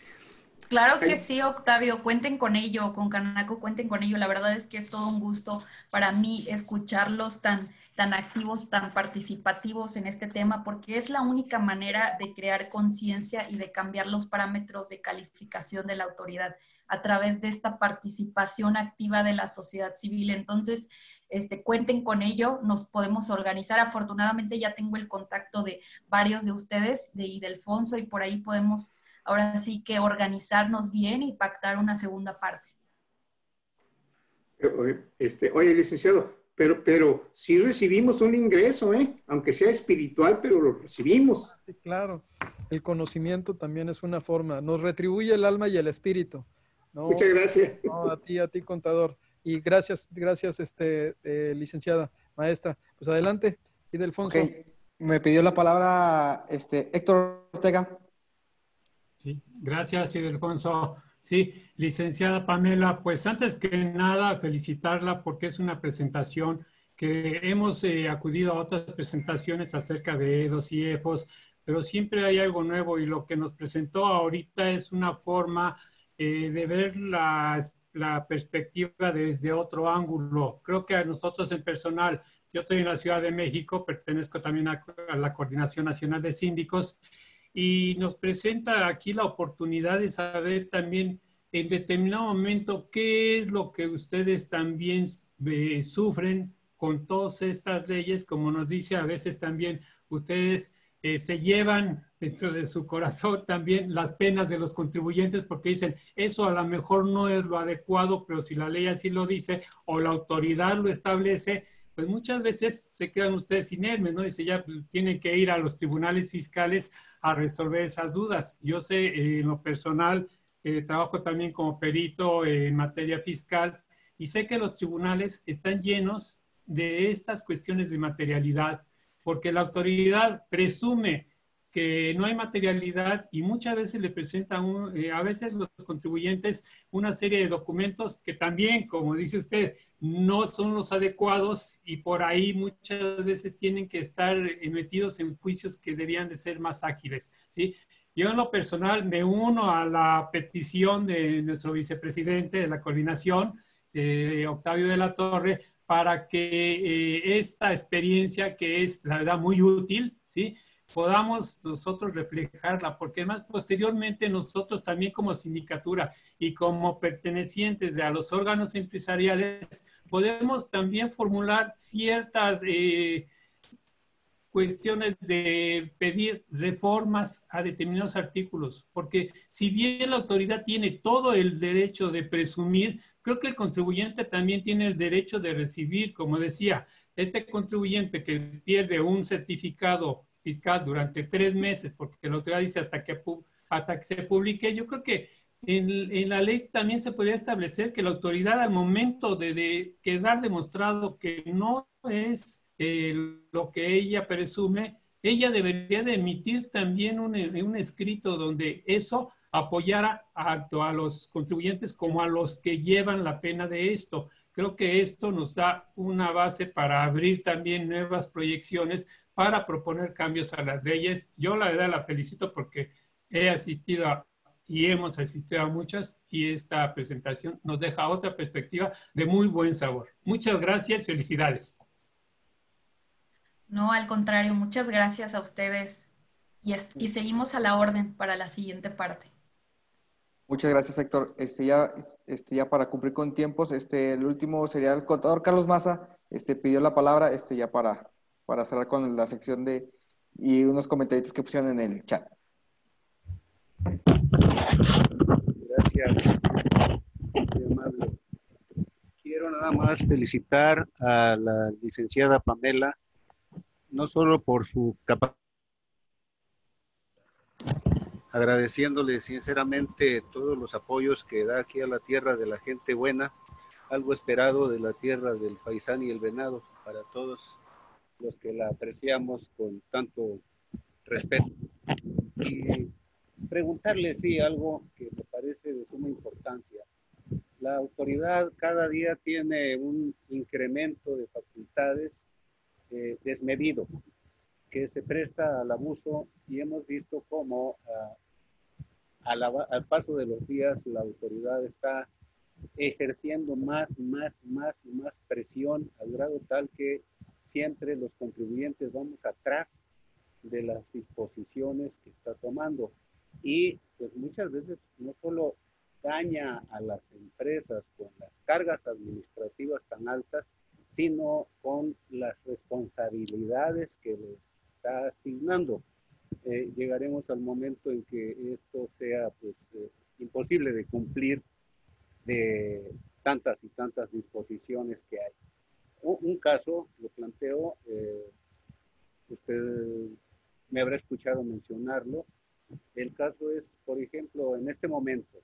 Claro que sí, Octavio, cuenten con ello, con Canaco, cuenten con ello. La verdad es que es todo un gusto para mí escucharlos tan, tan activos, tan participativos en este tema, porque es la única manera de crear conciencia y de cambiar los parámetros de calificación de la autoridad a través de esta participación activa de la sociedad civil. Entonces, este, cuenten con ello, nos podemos organizar. Afortunadamente ya tengo el contacto de varios de ustedes, de Ildefonso, y por ahí podemos ahora sí que organizarnos bien y pactar una segunda parte. Este, oye, licenciado, pero, pero sí recibimos un ingreso, ¿eh? Aunque sea espiritual, pero lo recibimos. Sí, claro. El conocimiento también es una forma. Nos retribuye el alma y el espíritu. No, muchas gracias. no, a ti, a ti, contador. Y gracias, gracias, este, eh, licenciada, maestra. Pues adelante, Ildefonso. Ok, me pidió la palabra este, Héctor Ortega. Sí, gracias, Ildefonso. Sí, licenciada Pamela, pues antes que nada felicitarla porque es una presentación que hemos eh, acudido a otras presentaciones acerca de E D Os y E F Os, pero siempre hay algo nuevo y lo que nos presentó ahorita es una forma eh, de ver la, la perspectiva desde otro ángulo. Creo que a nosotros en personal, yo estoy en la Ciudad de México, pertenezco también a, a la Coordinación Nacional de Síndicos, y nos presenta aquí la oportunidad de saber también en determinado momento qué es lo que ustedes también eh, sufren con todas estas leyes. Como nos dice, a veces también ustedes eh, se llevan dentro de su corazón también las penas de los contribuyentes porque dicen, eso a lo mejor no es lo adecuado, pero si la ley así lo dice o la autoridad lo establece, pues muchas veces se quedan ustedes inermes, ¿no? Dice, ya pues, tienen que ir a los tribunales fiscales a resolver esas dudas. Yo sé, eh, en lo personal, eh, trabajo también como perito en materia fiscal y sé que los tribunales están llenos de estas cuestiones de materialidad, porque la autoridad presume que no hay materialidad y muchas veces le presentan un, eh, a veces los contribuyentes una serie de documentos que también, como dice usted, no son los adecuados y por ahí muchas veces tienen que estar metidos en juicios que debían de ser más ágiles, ¿sí? Yo en lo personal me uno a la petición de nuestro vicepresidente de la coordinación, eh, Octavio de la Torre, para que eh, esta experiencia que es, la verdad, muy útil, ¿sí?, podamos nosotros reflejarla, porque además posteriormente nosotros también como sindicatura y como pertenecientes a los órganos empresariales podemos también formular ciertas eh, cuestiones de pedir reformas a determinados artículos, porque si bien la autoridad tiene todo el derecho de presumir, creo que el contribuyente también tiene el derecho de recibir, como decía, este contribuyente que pierde un certificado fiscal durante tres meses, porque la autoridad dice hasta que, hasta que se publique, yo creo que en, en la ley también se podría establecer que la autoridad al momento de, de quedar demostrado que no es eh, lo que ella presume, ella debería de emitir también un, un escrito donde eso apoyara tanto a los contribuyentes como a los que llevan la pena de esto. Creo que esto nos da una base para abrir también nuevas proyecciones para proponer cambios a las leyes. Yo la verdad la felicito porque he asistido a, y hemos asistido a muchas y esta presentación nos deja otra perspectiva de muy buen sabor. Muchas gracias, felicidades. No, al contrario, muchas gracias a ustedes y, y seguimos a la orden para la siguiente parte. Muchas gracias, Héctor. Este, ya, este, ya para cumplir con tiempos, este, el último sería el contador Carlos Maza, este, pidió la palabra, este, ya para, para cerrar con la sección de, y unos comentarios que pusieron en el chat. Gracias, muy amable. Quiero nada más felicitar a la licenciada Pamela, no solo por su capacidad, agradeciéndole sinceramente todos los apoyos que da aquí a la tierra de la gente buena, algo esperado de la tierra del faisán y el venado, para todos los que la apreciamos con tanto respeto. Y preguntarle, sí, algo que me parece de suma importancia. La autoridad cada día tiene un incremento de facultades eh, desmedido, que se presta al abuso y hemos visto cómo uh, a la, al paso de los días la autoridad está ejerciendo más, más, más y más presión al grado tal que siempre los contribuyentes vamos atrás de las disposiciones que está tomando y pues muchas veces no solo daña a las empresas con las cargas administrativas tan altas, sino con las responsabilidades que les está asignando. Eh, llegaremos al momento en que esto sea pues eh, imposible de cumplir de tantas y tantas disposiciones que hay. Un, un caso, lo planteo, eh, usted me habrá escuchado mencionarlo, el caso es, por ejemplo, en este momento,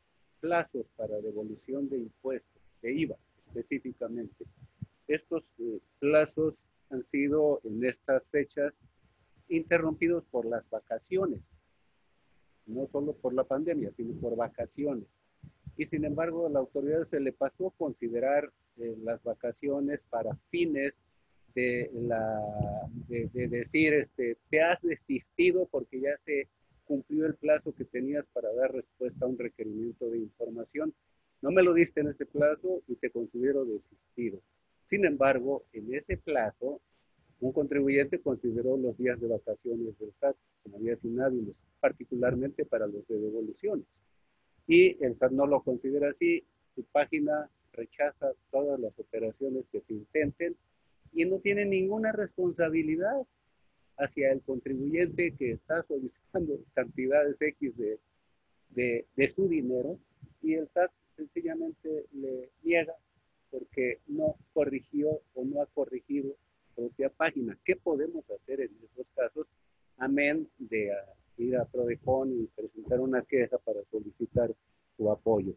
plazos para devolución de impuestos, de I V A específicamente. Estos eh, plazos han sido en estas fechas interrumpidos por las vacaciones, no solo por la pandemia, sino por vacaciones. Y sin embargo, a la autoridad se le pasó considerar eh, las vacaciones para fines de, la, de, de decir, este, te has desistido porque ya se cumplió el plazo que tenías para dar respuesta a un requerimiento de información. No me lo diste en ese plazo y te considero desistido. Sin embargo, en ese plazo, un contribuyente consideró los días de vacaciones del S A T como días inhábiles, particularmente para los de devoluciones. Y el S A T no lo considera así, su página rechaza todas las operaciones que se intenten y no tiene ninguna responsabilidad hacia el contribuyente que está solicitando cantidades X de, de, de su dinero, y el S A T sencillamente le niega porque no corrigió o no ha corregido propia página. ¿Qué podemos hacer en estos casos? Amén de uh, ir a Prodecon y presentar una queja para solicitar su apoyo.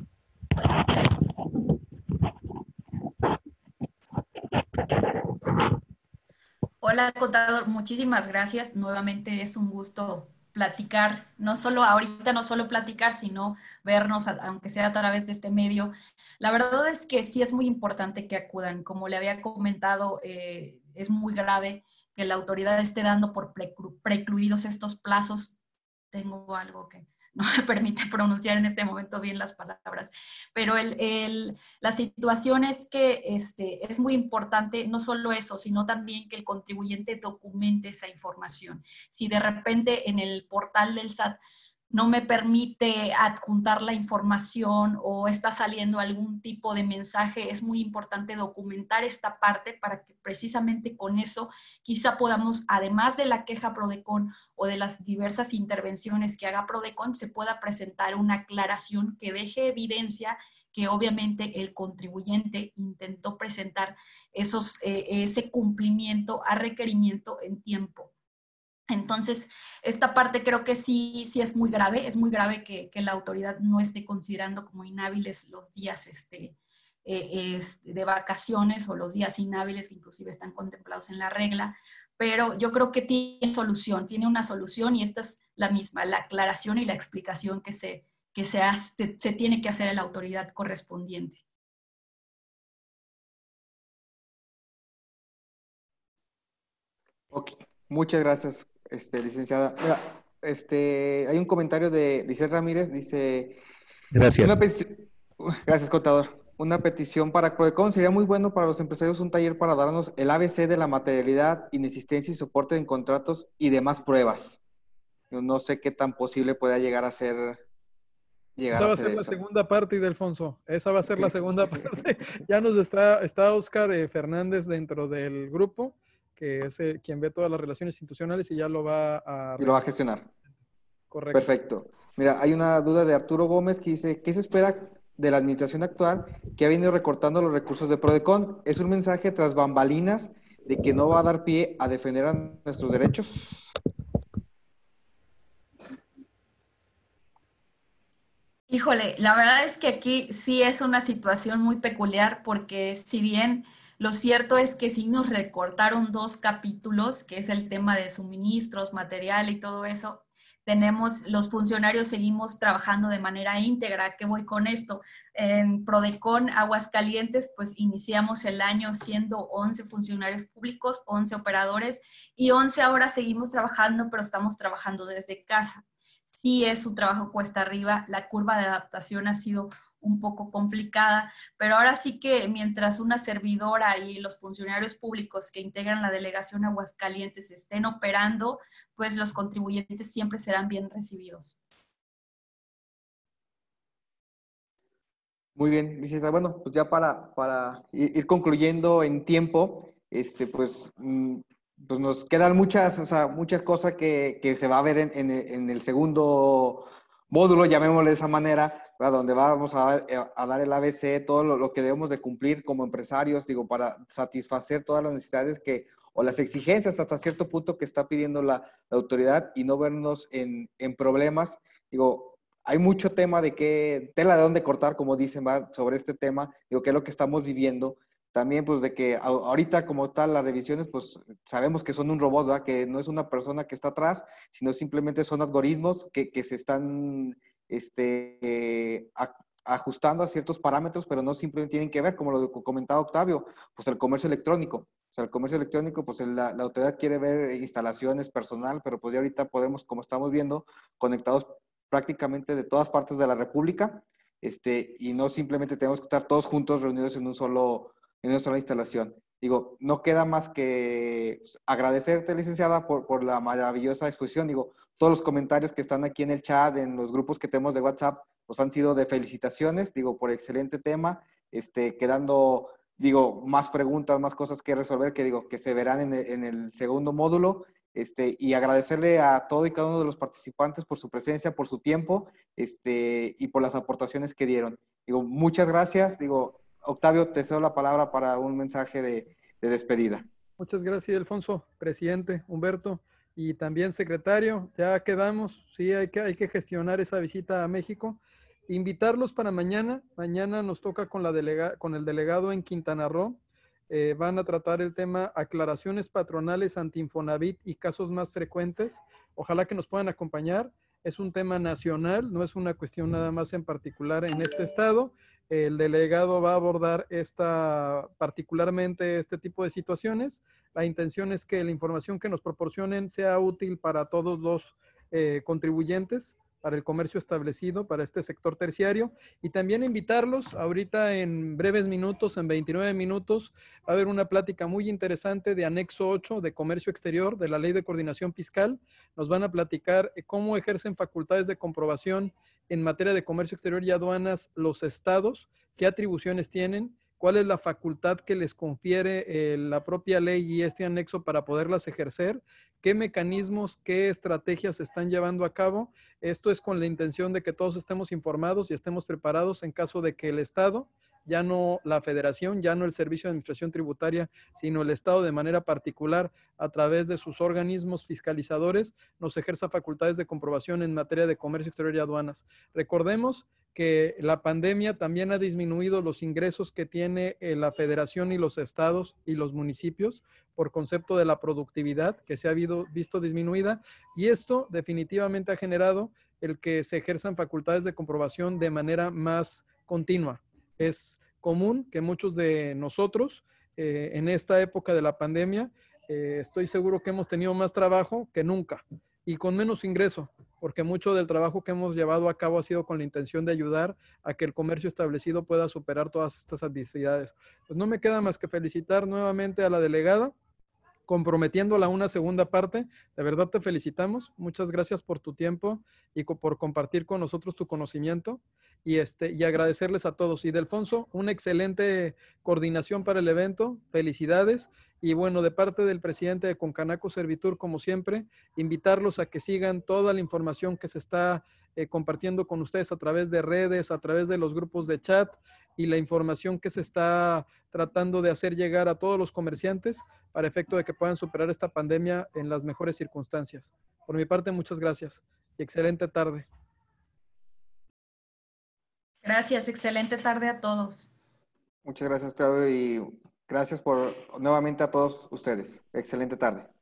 Hola, contador, muchísimas gracias. Nuevamente es un gusto platicar, no solo ahorita, no solo platicar, sino vernos, aunque sea a través de este medio. La verdad es que sí es muy importante que acudan. Como le había comentado, eh, es muy grave que la autoridad esté dando por precluidos estos plazos. Tengo algo que no me permite pronunciar en este momento bien las palabras, pero el, el, la situación es que este, es muy importante no solo eso, sino también que el contribuyente documente esa información. Si de repente en el portal del S A T no me permite adjuntar la información o está saliendo algún tipo de mensaje, es muy importante documentar esta parte para que precisamente con eso quizá podamos, además de la queja Prodecon o de las diversas intervenciones que haga Prodecon, se pueda presentar una aclaración que deje evidencia que obviamente el contribuyente intentó presentar esos, eh, ese cumplimiento a requerimiento en tiempo. Entonces, esta parte creo que sí, sí es muy grave, es muy grave que, que la autoridad no esté considerando como inhábiles los días este, eh, este, de vacaciones o los días inhábiles que inclusive están contemplados en la regla, pero yo creo que tiene solución, tiene una solución y esta es la misma, la aclaración y la explicación que se, que se, hace, se tiene que hacer a la autoridad correspondiente. Ok, muchas gracias. Este, licenciada, mira, este, hay un comentario de Lisset Ramírez, dice... Gracias. Una gracias, contador. Una petición para Prodecon. Sería muy bueno para los empresarios un taller para darnos el A B C de la materialidad, inexistencia y soporte en contratos y demás pruebas. Yo no sé qué tan posible pueda llegar a ser... Llegar Esa va a a ser ser la eso. segunda parte, Ildefonso. Esa va a ser la segunda parte. Ya nos está, está Oscar eh, Fernández dentro del grupo, que es eh, quien ve todas las relaciones institucionales y ya lo va a... Y lo va a gestionar. Correcto. Perfecto. Mira, hay una duda de Arturo Gómez que dice, ¿qué se espera de la administración actual que ha venido recortando los recursos de Prodecon? ¿Es un mensaje tras bambalinas de que no va a dar pie a defender a nuestros derechos? Híjole, la verdad es que aquí sí es una situación muy peculiar porque si bien lo cierto es que sí nos recortaron dos capítulos, que es el tema de suministros, material y todo eso, tenemos, los funcionarios seguimos trabajando de manera íntegra. ¿Qué voy con esto? En Prodecon Aguascalientes, pues iniciamos el año siendo once funcionarios públicos, once operadores y once ahora seguimos trabajando, pero estamos trabajando desde casa. Sí es un trabajo cuesta arriba, la curva de adaptación ha sido un poco complicada, pero ahora sí que mientras una servidora y los funcionarios públicos que integran la delegación Aguascalientes estén operando, pues los contribuyentes siempre serán bien recibidos. Muy bien, licenciada. Bueno, pues ya para, para ir concluyendo en tiempo, este, pues, pues nos quedan muchas, o sea, muchas cosas que, que se va a ver en, en, en el segundo módulo, llamémosle de esa manera, ¿verdad? Donde vamos a, a dar el A B C, todo lo, lo que debemos de cumplir como empresarios, digo, para satisfacer todas las necesidades que, o las exigencias hasta cierto punto que está pidiendo la, la autoridad y no vernos en, en problemas. Digo, hay mucho tema de qué, tela de dónde cortar, como dicen, va, sobre este tema, digo, qué es lo que estamos viviendo. También, pues, de que ahorita como tal las revisiones, pues, sabemos que son un robot, ¿verdad? Que no es una persona que está atrás, sino simplemente son algoritmos que, que se están, este, a, ajustando a ciertos parámetros, pero no simplemente tienen que ver, como lo comentaba Octavio, pues el comercio electrónico. O sea, el comercio electrónico, pues la, la autoridad quiere ver instalaciones, personal, pero pues ya ahorita podemos, como estamos viendo, conectados prácticamente de todas partes de la República, este, y no simplemente tenemos que estar todos juntos reunidos en un solo, en una sola instalación. Digo, no queda más que agradecerte, licenciada, por, por la maravillosa exposición. Digo, todos los comentarios que están aquí en el chat, en los grupos que tenemos de WhatsApp, pues han sido de felicitaciones, digo, por excelente tema, este, quedando, digo, más preguntas, más cosas que resolver, que digo, que se verán en el, en el segundo módulo. Este, y agradecerle a todo y cada uno de los participantes por su presencia, por su tiempo, este, y por las aportaciones que dieron. Digo, muchas gracias. Digo, Octavio, te cedo la palabra para un mensaje de, de despedida. Muchas gracias, Alfonso, presidente, Humberto, y también secretario. Ya quedamos, sí, hay que, hay que gestionar esa visita a México. Invitarlos para mañana. Mañana nos toca con, la delega, con el delegado en Quintana Roo. Eh, van a tratar el tema aclaraciones patronales ante Infonavit y casos más frecuentes. Ojalá que nos puedan acompañar. Es un tema nacional, no es una cuestión nada más en particular en este estado. El delegado va a abordar esta, particularmente este tipo de situaciones. La intención es que la información que nos proporcionen sea útil para todos los eh, contribuyentes, para el comercio establecido, para este sector terciario, y también invitarlos, ahorita en breves minutos, en veintinueve minutos, va a haber una plática muy interesante de anexo ocho de comercio exterior de la Ley de Coordinación Fiscal. Nos van a platicar cómo ejercen facultades de comprobación en materia de comercio exterior y aduanas los estados, qué atribuciones tienen, cuál es la facultad que les confiere eh, la propia ley y este anexo para poderlas ejercer, qué mecanismos, qué estrategias se están llevando a cabo. Esto es con la intención de que todos estemos informados y estemos preparados en caso de que el Estado, ya no la Federación, ya no el Servicio de Administración Tributaria, sino el Estado de manera particular, a través de sus organismos fiscalizadores, nos ejerza facultades de comprobación en materia de comercio exterior y aduanas. Recordemos que la pandemia también ha disminuido los ingresos que tiene la Federación y los estados y los municipios por concepto de la productividad que se ha visto disminuida, y esto definitivamente ha generado el que se ejerzan facultades de comprobación de manera más continua. Es común que muchos de nosotros eh, en esta época de la pandemia, eh, estoy seguro que hemos tenido más trabajo que nunca y con menos ingreso, porque mucho del trabajo que hemos llevado a cabo ha sido con la intención de ayudar a que el comercio establecido pueda superar todas estas adversidades. Pues no me queda más que felicitar nuevamente a la delegada, comprometiéndola a una segunda parte. De verdad te felicitamos. Muchas gracias por tu tiempo y por compartir con nosotros tu conocimiento, y, este, y agradecerles a todos. Y Delfonso, una excelente coordinación para el evento. Felicidades. Y bueno, de parte del presidente de Concanaco Servitur, como siempre, invitarlos a que sigan toda la información que se está eh, compartiendo con ustedes a través de redes, a través de los grupos de chat, y la información que se está tratando de hacer llegar a todos los comerciantes para efecto de que puedan superar esta pandemia en las mejores circunstancias. Por mi parte, muchas gracias y excelente tarde. Gracias, excelente tarde a todos. Muchas gracias, Claudio, y gracias por nuevamente a todos ustedes. Excelente tarde.